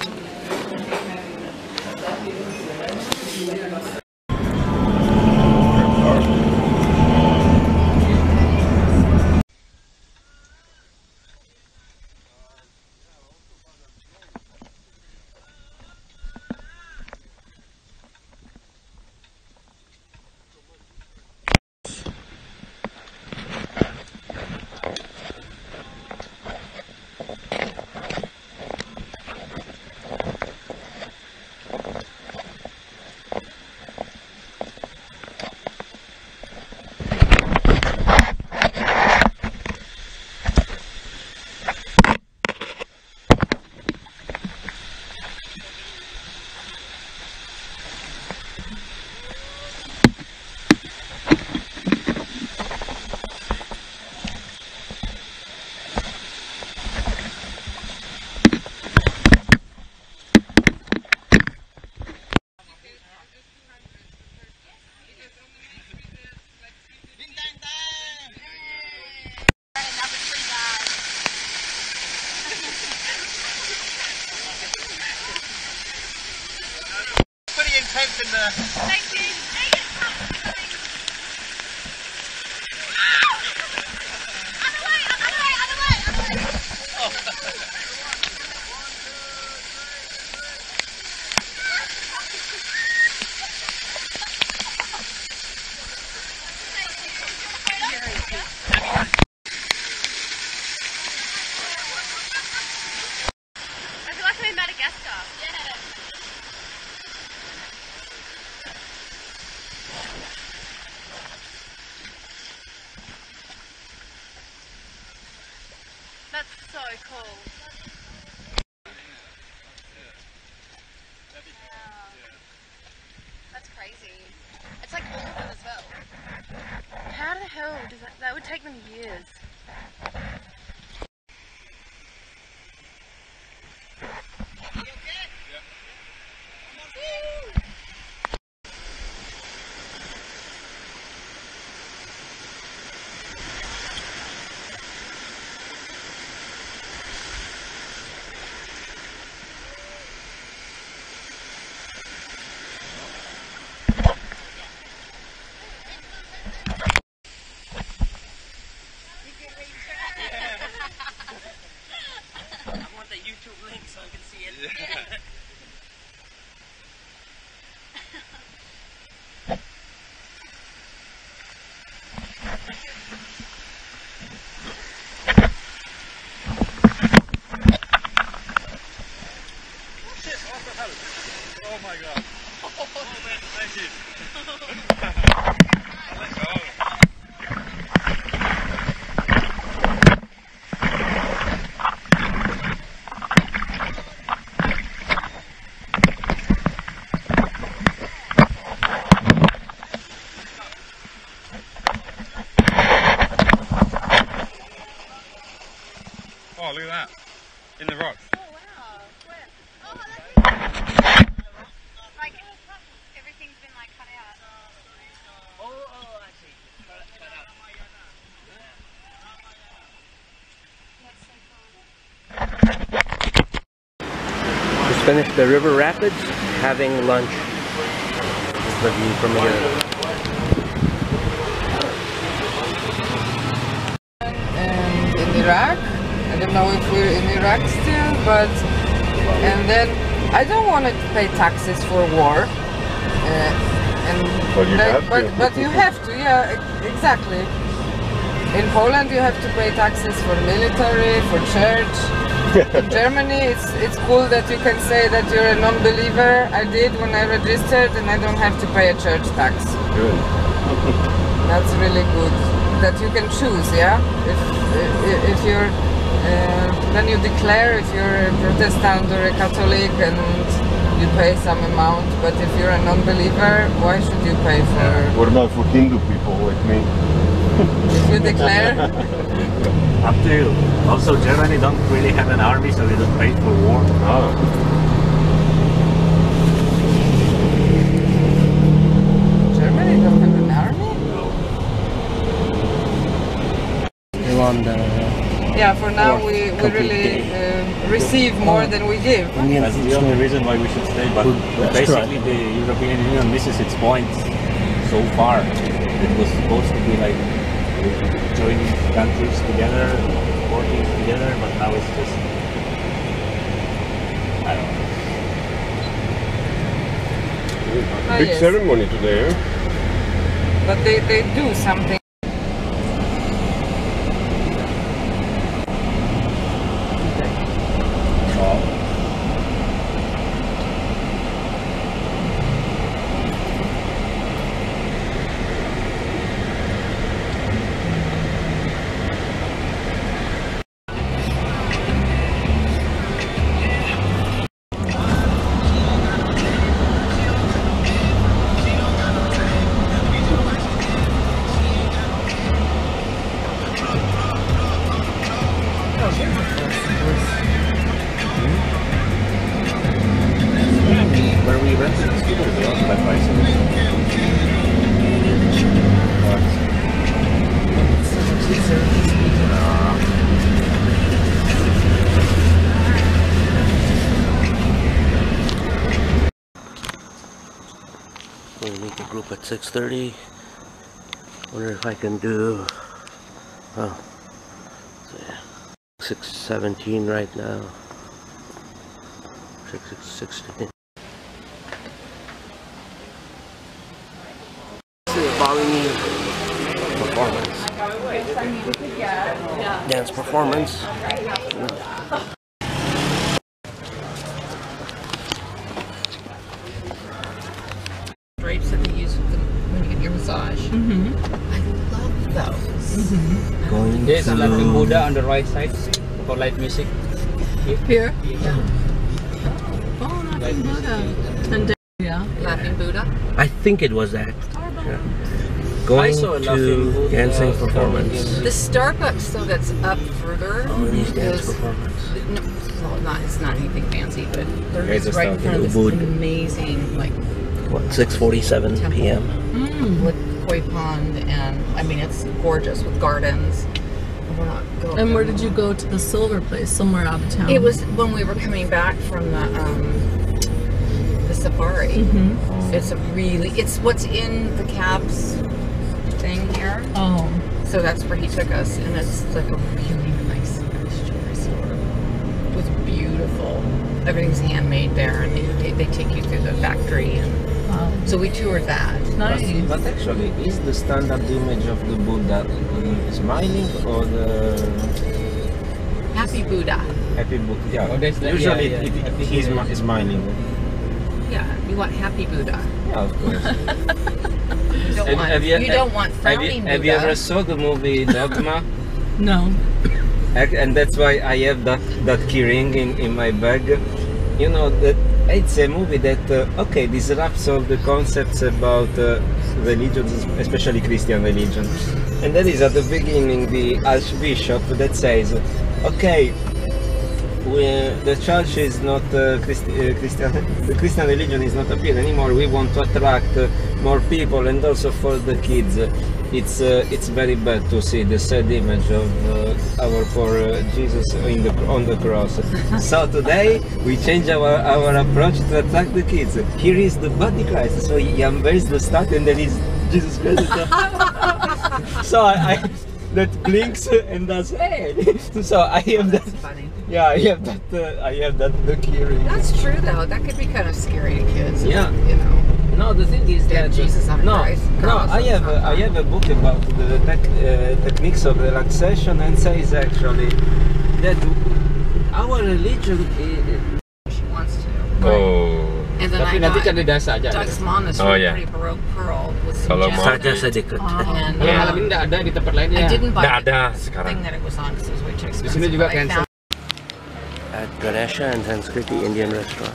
Thank you. I feel like I'm in Madagascar. Yeah. That's so cool. That's crazy. It's like all of them as well. How the hell does that would take them years. I want the YouTube link so I can see it. Yeah. Oh my god. Oh man, thank you. Let's go. Oh, look at that. In the rocks. Oh wow. Where? Oh, that's like everything's been like cut out. Oh, I see. Cut out. That's so cool. Just finished the river rapids, having lunch. This is the view from here. And in Iraq, I don't know if we're in Iraq still, but and then I don't want to pay taxes for war. But you have to, yeah, exactly. In Poland you have to pay taxes for military, for church. In Germany it's cool that you can say that you're a non-believer. I did when I registered, and I don't have to pay a church tax. Good. That's really good. That you can choose, yeah? If you're, then you declare if you're a Protestant or a Catholic, and you pay some amount, but if you're a non-believer, why should you pay for... What about for Hindu people like me? If you declare? Up to you. Also, Germany don't really have an army, so they don't pay for war. Oh. Germany don't have an army? They want yeah, for now we really receive more than we give. That's the only reason why we should stay, but basically the European Union misses its point so far. It was supposed to be like joining countries together, working together, but now it's just, I don't know. Big ceremony today, eh? But they do something. Where we rented the scooters, they also have bicycles. We'll meet the group at 6:30. Wonder if I can do, oh, 6:17 right now. 6:16. Bali performance. Dance performance. Drapes that they use when you get your massage. I love those. Going There's a to laughing Buddha on the right side for light music. Here? Yeah. Oh, Laughing Buddha. And yeah. Laughing Buddha. I think it was that. Yeah. Going I saw a laughing to Buddha dancing performance. The Starbucks though that's up further. Chinese dance is- performance. No, well, it's not anything fancy, but they're Guys just are right in front of this Ubud. amazing like What, 6:47 Temple. p.m. with koi pond, and I mean it's gorgeous with gardens. We're not going. And where did you go to the silver place? Somewhere out of town? It was when we were coming back from the safari. It's a really, it's what's in the cabs thing here. Oh. So that's where he took us, and it's like a really nice resort. It was beautiful. Everything's handmade there, and they take you through the factory, and so we toured that. Nice. But actually, is the standard image of the Buddha smiling or the Happy Buddha. happy Buddha? Yeah. Oh, that's the- Usually yeah, yeah. he's smiling. Yeah, you want Happy Buddha. Yeah, of course. You don't want, you don't want frowning Have you ever saw the movie Dogma? No. And that's why I have that key ring in my bag. You know that it's a movie that okay, disrupts all the concepts about religions, especially Christian religion. And that is at the beginning the Archbishop that says, okay, the church is not Christian. The Christian religion is not appeal anymore. We want to attract more people, and also for the kids. It's very bad to see the sad image of our poor Jesus on the cross. So today we change our approach to attract the kids. Here is the body Christ. So he unveils the start, and there is Jesus Christ. So that blinks and does hey. So I have that. Funny. Yeah, I have that. I have that look here. That's true though. That could be kind of scary to kids. Yeah. You know. No, the thing is that Jesus on a Christ. I have a book about the techniques of relaxation, and says actually that our religion. She wants to. Oh. And then Tapi I nanti got cari dasar aja. Duck's Monastery, Oh, yeah. pretty Baroque pearl with Kalau some mau- Saja sedikit. And Kalau malam ini nggak ada di tempat lainnya. I didn't buy Nggak ada the sekarang. thing that it was on because it was way too Di expensive. sini juga but I cancel. found At Ganesha and Sanskriti Indian restaurant.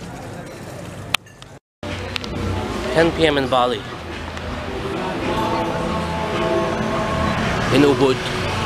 10 p.m. in Bali. In Ubud.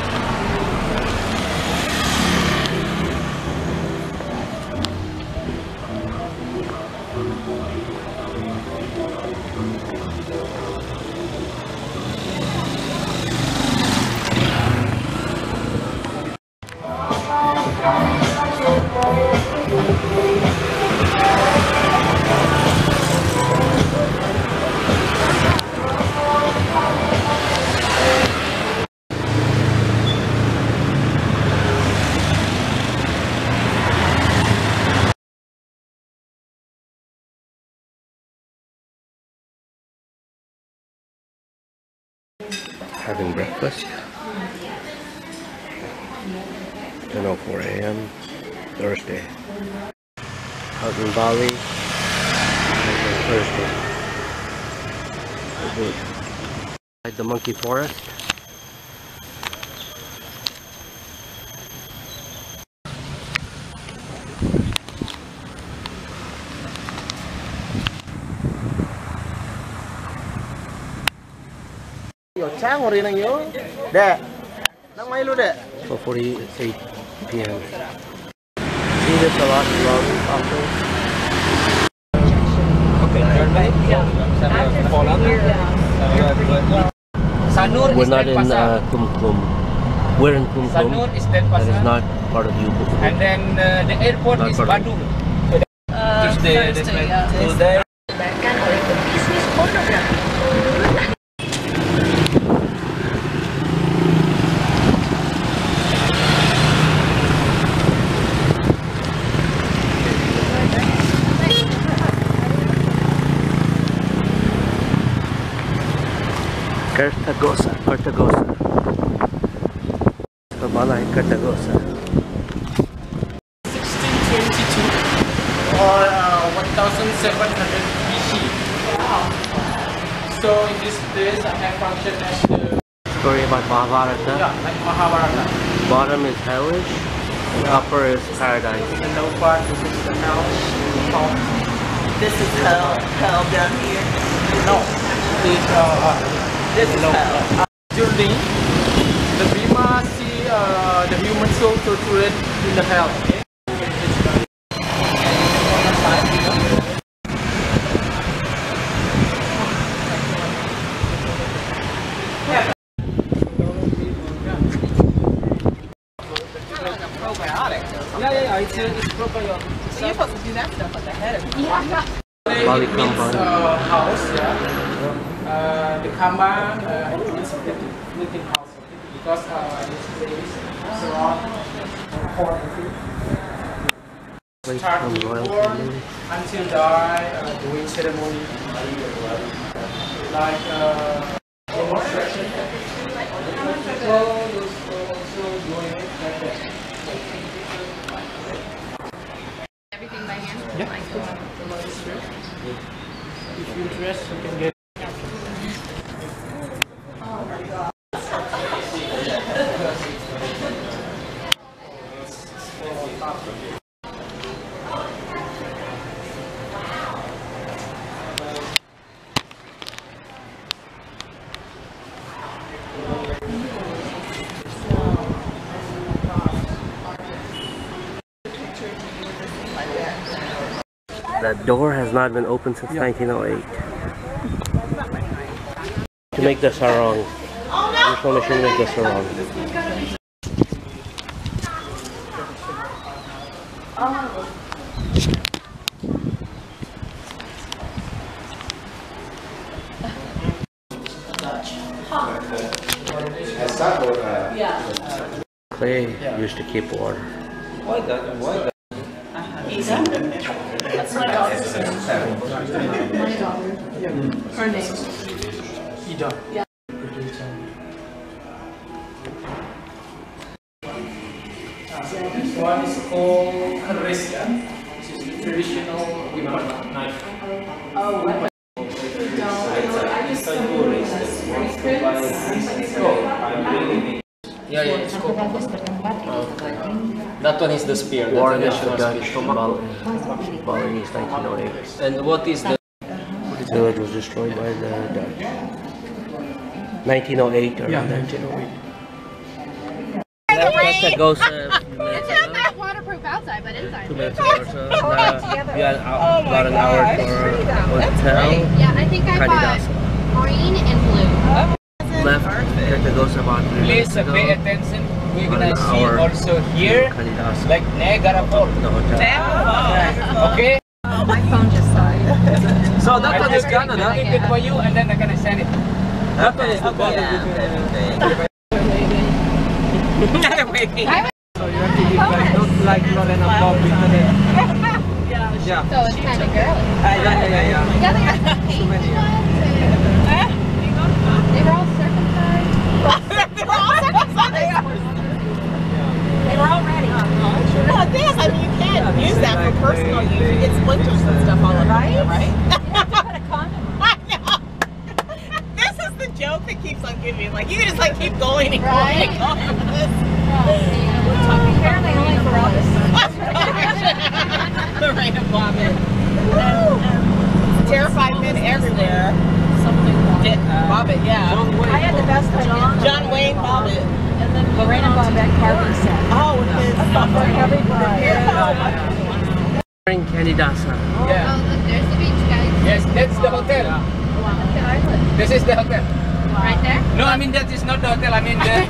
Having breakfast. 10:04 a.m. Thursday. Out in Bali. Thursday. At the monkey forest. Sáng ngồi này nhớ. Đệ. Nắng mấy luôn đệ. 4:48 p.m. See this a lot in Bali also. Okay, Germany. Poland. Sanur We're is not in Denpasar. Kumkum. We're in Kumkum. Sanur is That is Denpasar. not part of Ubud. And then the airport Not is part of- Badung. Thursday, yeah. So there. Cartagosa. Kabalay Cartagosa. 1622 or 1700 BC. Wow. So in this place I have functioned as the Story about Mahabharata. like Mahabharata. Bottom is hellish, and upper is paradise. In the low part this is the hell. Top. This is hell down here. No. This is hell. During the Bhima see the human soul tortured in the hell. Okay? Yeah, it's probiotic. So you're supposed to do that stuff at the head of it. Bali It means Kamban. house, yeah. The Kamban is flipping house, because this place surround four Place start from with royal born family. until die, doing ceremony, like demonstration. So also doing it like that. Everything by hand? Yeah. Like the lotus root? If you're interested, you can get. That door has not been opened since 1908. To make the sarong. This one should make the sarong. Yeah. Clay used to keep water. Why that? Why that? That's my daughter's name. My daughter. Her name. Ida. Yeah. This one is called Karresia. This is the traditional knife. Oh, what? Yeah, it's called. That one is the spear. War The against the traditional Dutch, Balinese 1908. And what is the? The village was destroyed by the Dutch. 1908 or 1908. That goes It's not that waterproof outside, but inside. 2 minutes or so. We had about an hour for hotel. Yeah, I think I bought green and blue. Left that goes about 3 Please minutes ago. pay attention. We're About gonna an see hour. also here, Kalidasa. like Niagara Falls. The hotel. Okay. Oh, my phone just died. So that one is gone, huh? Keep it for you, and then I'm gonna send it. That one is the bottom. Waiting. So you have to give like, don't like Lorena Bobby today. Yeah. So it's kind of girly. Yeah. Yeah, they are the pink ones. They were all circumcised. They were all circumcised. They were all ready. Well, this, I mean, you can't use that for personal use. It's splinters and stuff all over, right? I know. This is the joke that keeps on giving me. Like, you just like keep going and going and going with this. Apparently only for all this. The rain of vomit. Terrified men everywhere. Bobbitt, yeah. I had the best one. John Wayne Bobbitt. And then Lorena Bobbitt carving set. Oh, with his For every bride. In Kalidasa. Yeah. Oh, look, there's the beach, guys. Yes, that's the hotel. This is the hotel. Right there? No, I mean that is not the hotel. I mean the.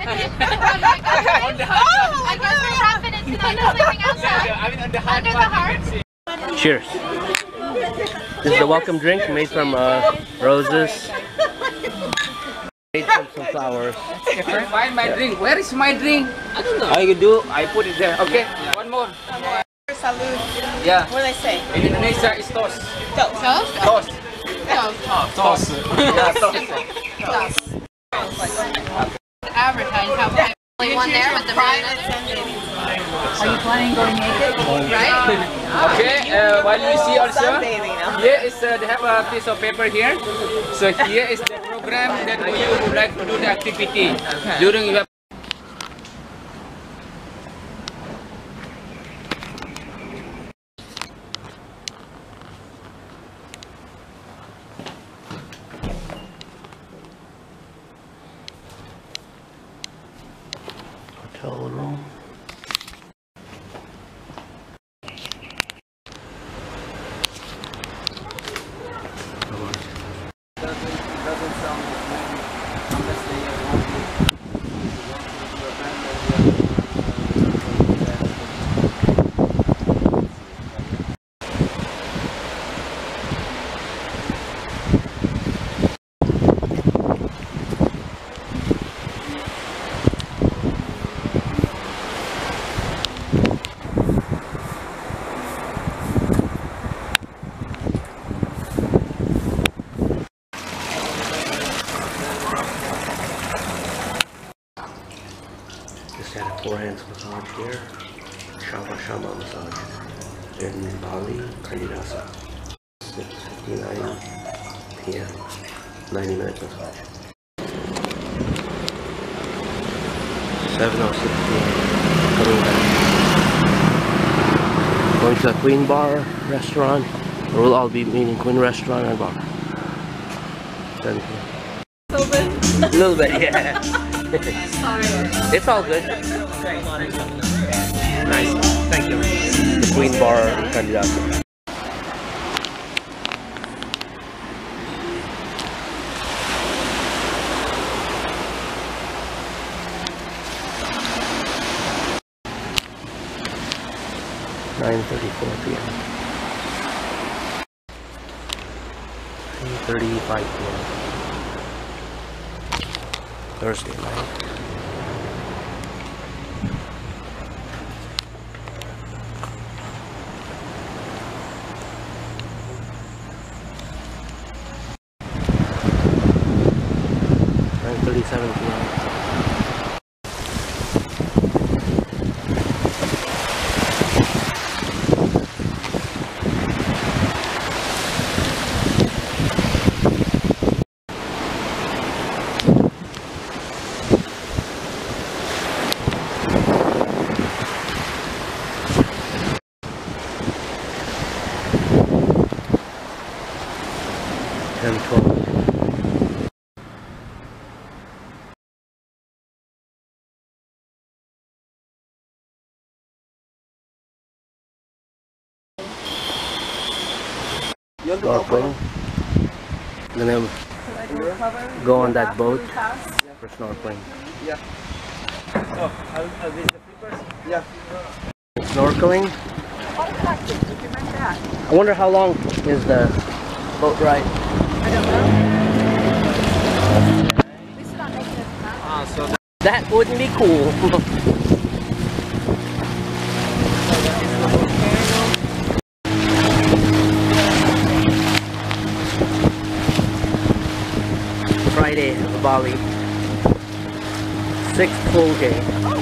I guess we're wrapping it tonight. No sleeping outside. I mean on the hard Under the part, heart. you can see. Cheers. This is the welcome drink made from roses. Made from some flowers. If I find my drink, where is my drink? I don't know. I put it there. Okay, one more. Salud. Yeah. What do they say? In Indonesia, it's toast. Toast. Toast? Toast. Toast. Toast. Yeah, toast. Advertise how we only one there with the private. Are you planning on going naked? Right? Okay, while you see also, Sunbathing now. here is they have a piece of paper here. So here is the program that you would like to do the activity during your. Hotel room. Just had a 4-hands massage here. Shama massage in Bali, Kalidasa. 6:59 p.m. 90-minute massage. 7:06 p.m. Coming back. Going to the Queen Bar restaurant. Or we'll all be meeting Queen Restaurant and Bar. 10 p.m. A little bit, yeah. It's all good. Nice. Thank you. The Queen Bar in Kalidasa. (9:34 p.m.) 3:35 p.m. Thursday night. 5:47 p.m. Snorkeling. Gonna go on that boat for snorkeling. Yeah. So, I'll visit the flippers? Yeah. Snorkeling. I wonder how long is the boat ride? I don't know. At least not making it Ah, so that wouldn't be cool. Friday, Bali. 6th full day.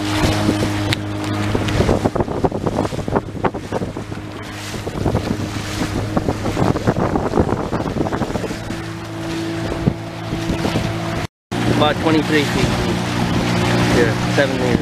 About 23 feet. Here, 7 meters.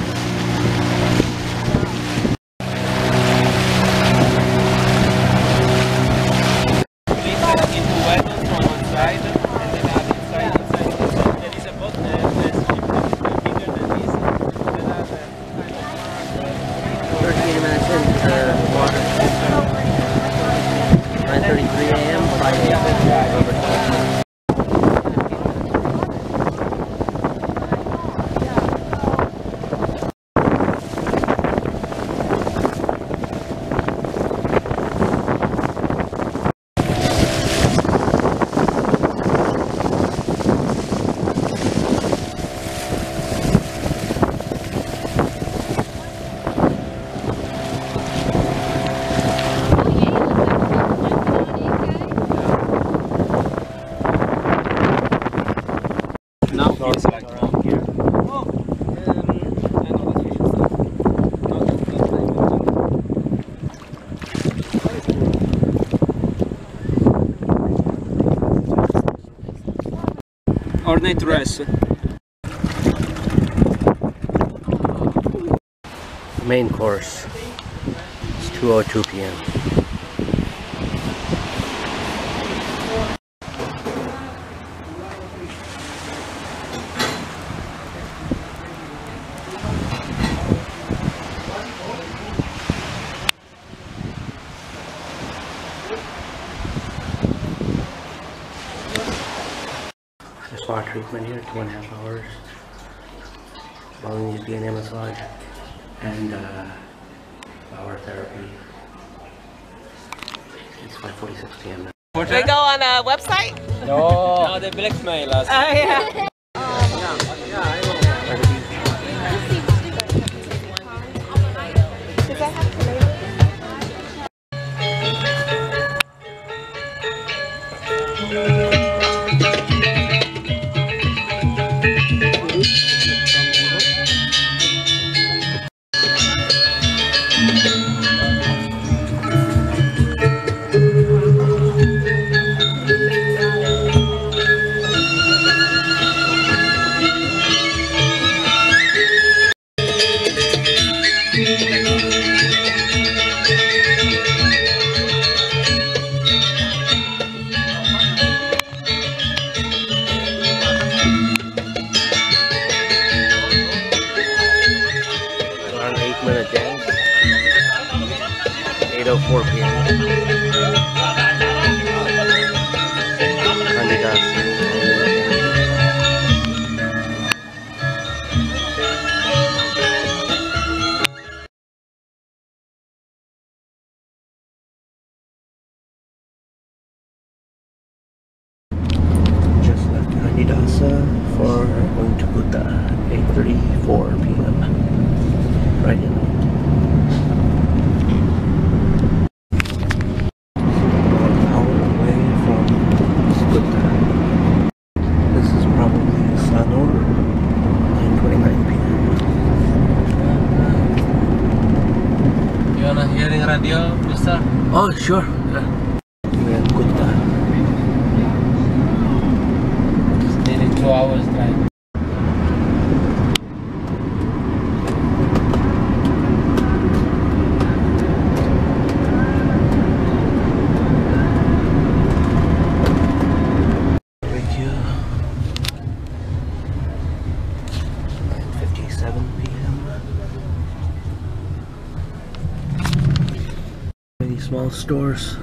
Ornate dress. Main course. It's 2:02 p.m. Spa treatment here, 2.5 hours. Balinese DNA massage and power therapy. It's 5:46 p.m. now. We go on a website? No, they blackmail us. Oh yeah. Yeah, I know. Does that have tomatoes? Around 8-minute dance. 8:04 p.m. Kandidas. Just left Kanidasa for going to Kuta. 8:34 p.m. Right in. This is probably Sanur. radio, mister? Oh, sure. Yeah, good time. It's nearly 2 hours drive. Small stores.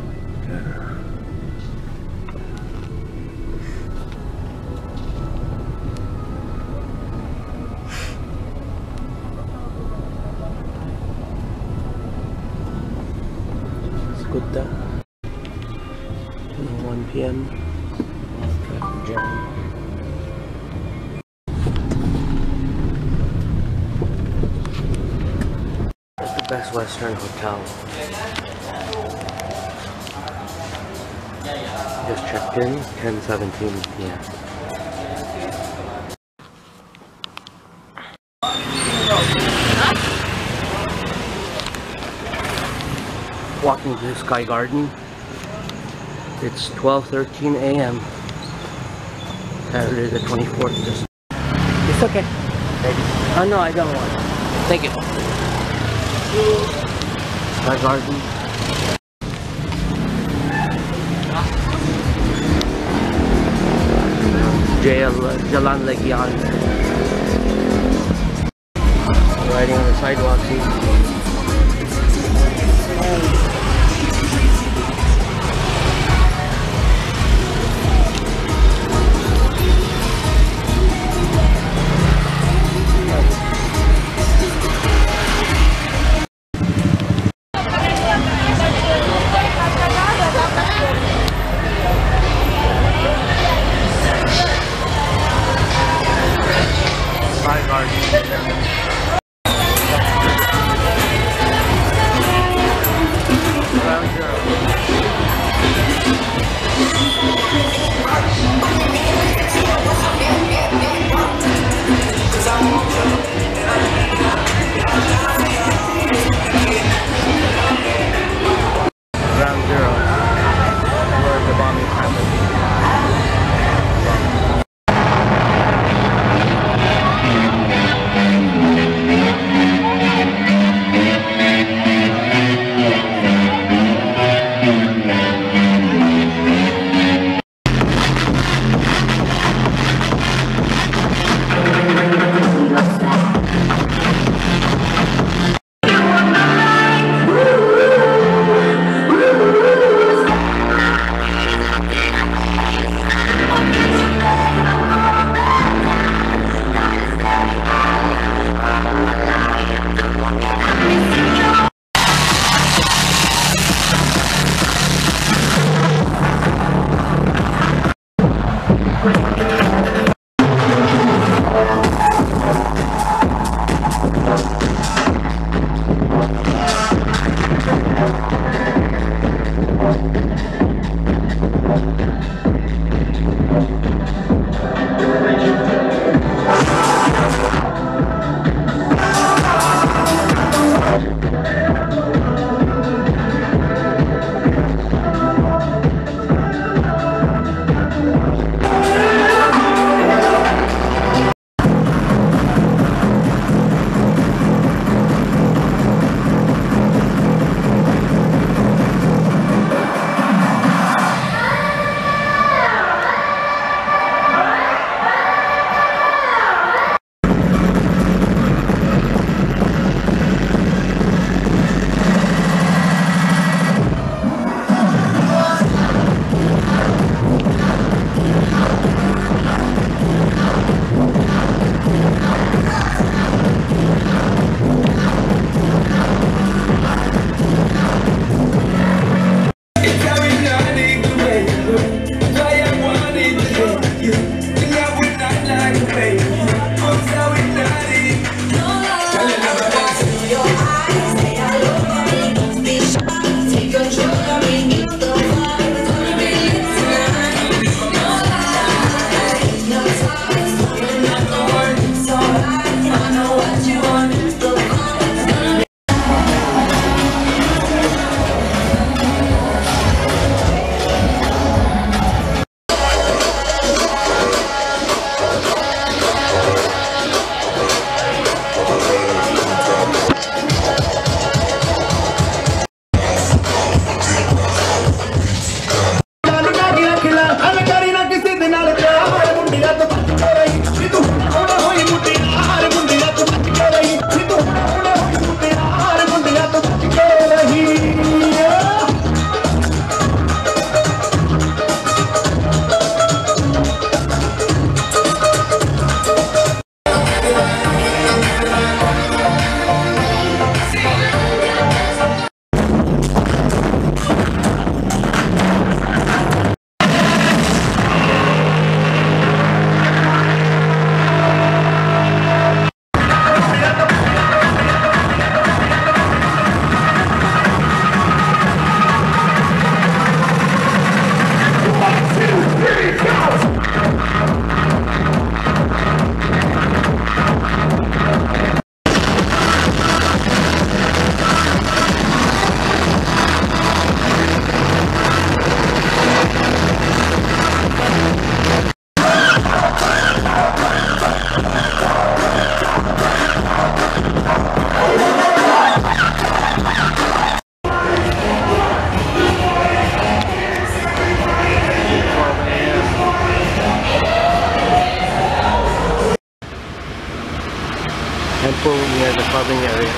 It's good there. 1 p.m. Traffic jam. It's the Best Western Hotel. Just checked in, 10:17 p.m. Walking to Sky Garden. It's 12:13 a.m. Saturday the 24th. It's okay. Oh no, I don't want it. Thank you. Sky Garden. Jalan Legian. Riding on the sidewalk. Temple near the clubbing area.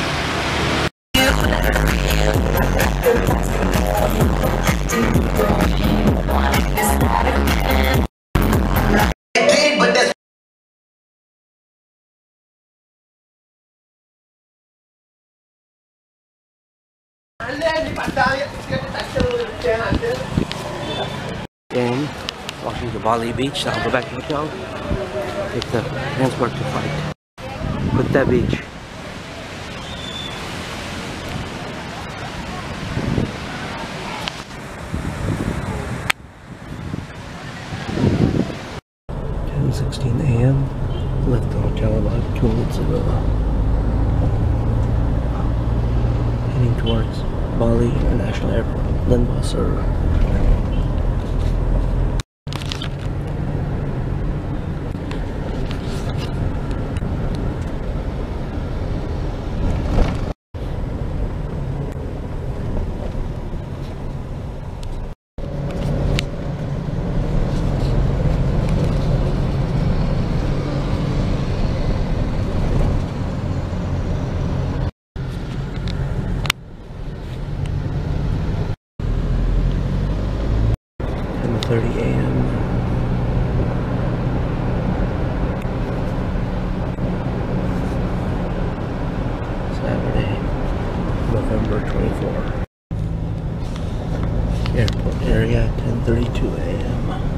Again, walking to Bali Beach. Now I'll go back to the hotel. Take the transport to flight. Kuta Beach. (10:16 a.m.) Left the hotel about 2 minutes ago. Heading towards Bali International Airport. Denpasar. Saturday, November 24. Airport area, 10:32 a.m.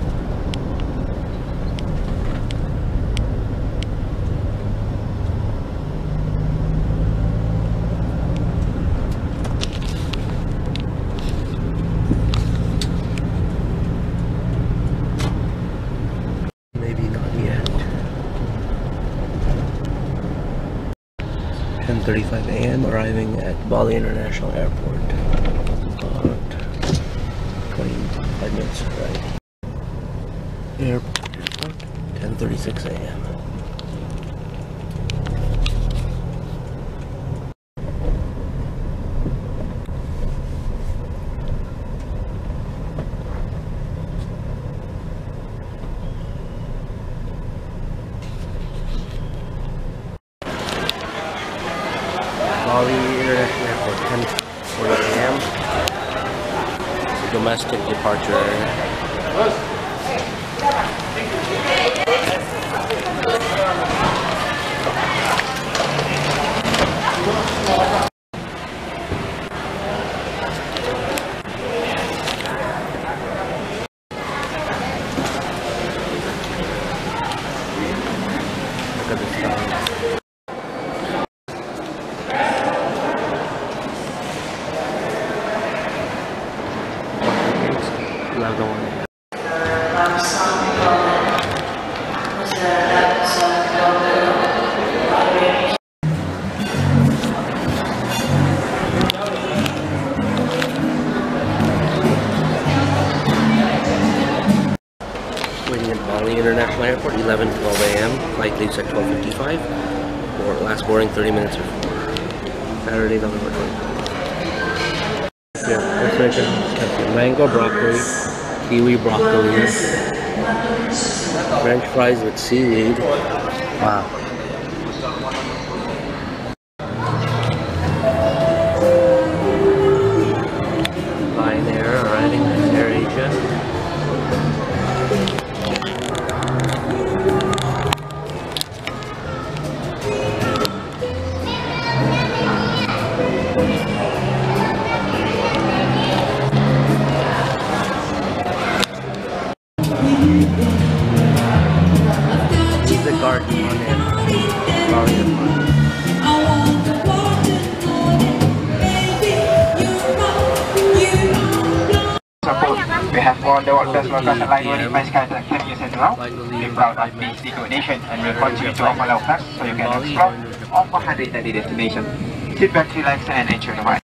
Maybe not yet. 10:35 a.m. arriving at Bali International Airport. About 25 minutes right. Airport, 10:36 a.m. Bali International Airport, 10:40 a.m. Domestic departure area. Look at this time. Another one. Waiting at Bali International Airport, 11:12 a.m. Flight leaves at 12:55. Or last boarding 30 minutes before. Saturday, November 24th. Yeah, that's right there. Mango broccoli, kiwi broccoli, French fries with seaweed. Wow. Lion Air arriving at AirAsia. The garden on it. We have won the World's Local Line winning by Skytrack 10 years in a row. We're proud of this recognition and will continue to offer low class so you can explore all 130 destinations. Sit back, relax, and enjoy the ride.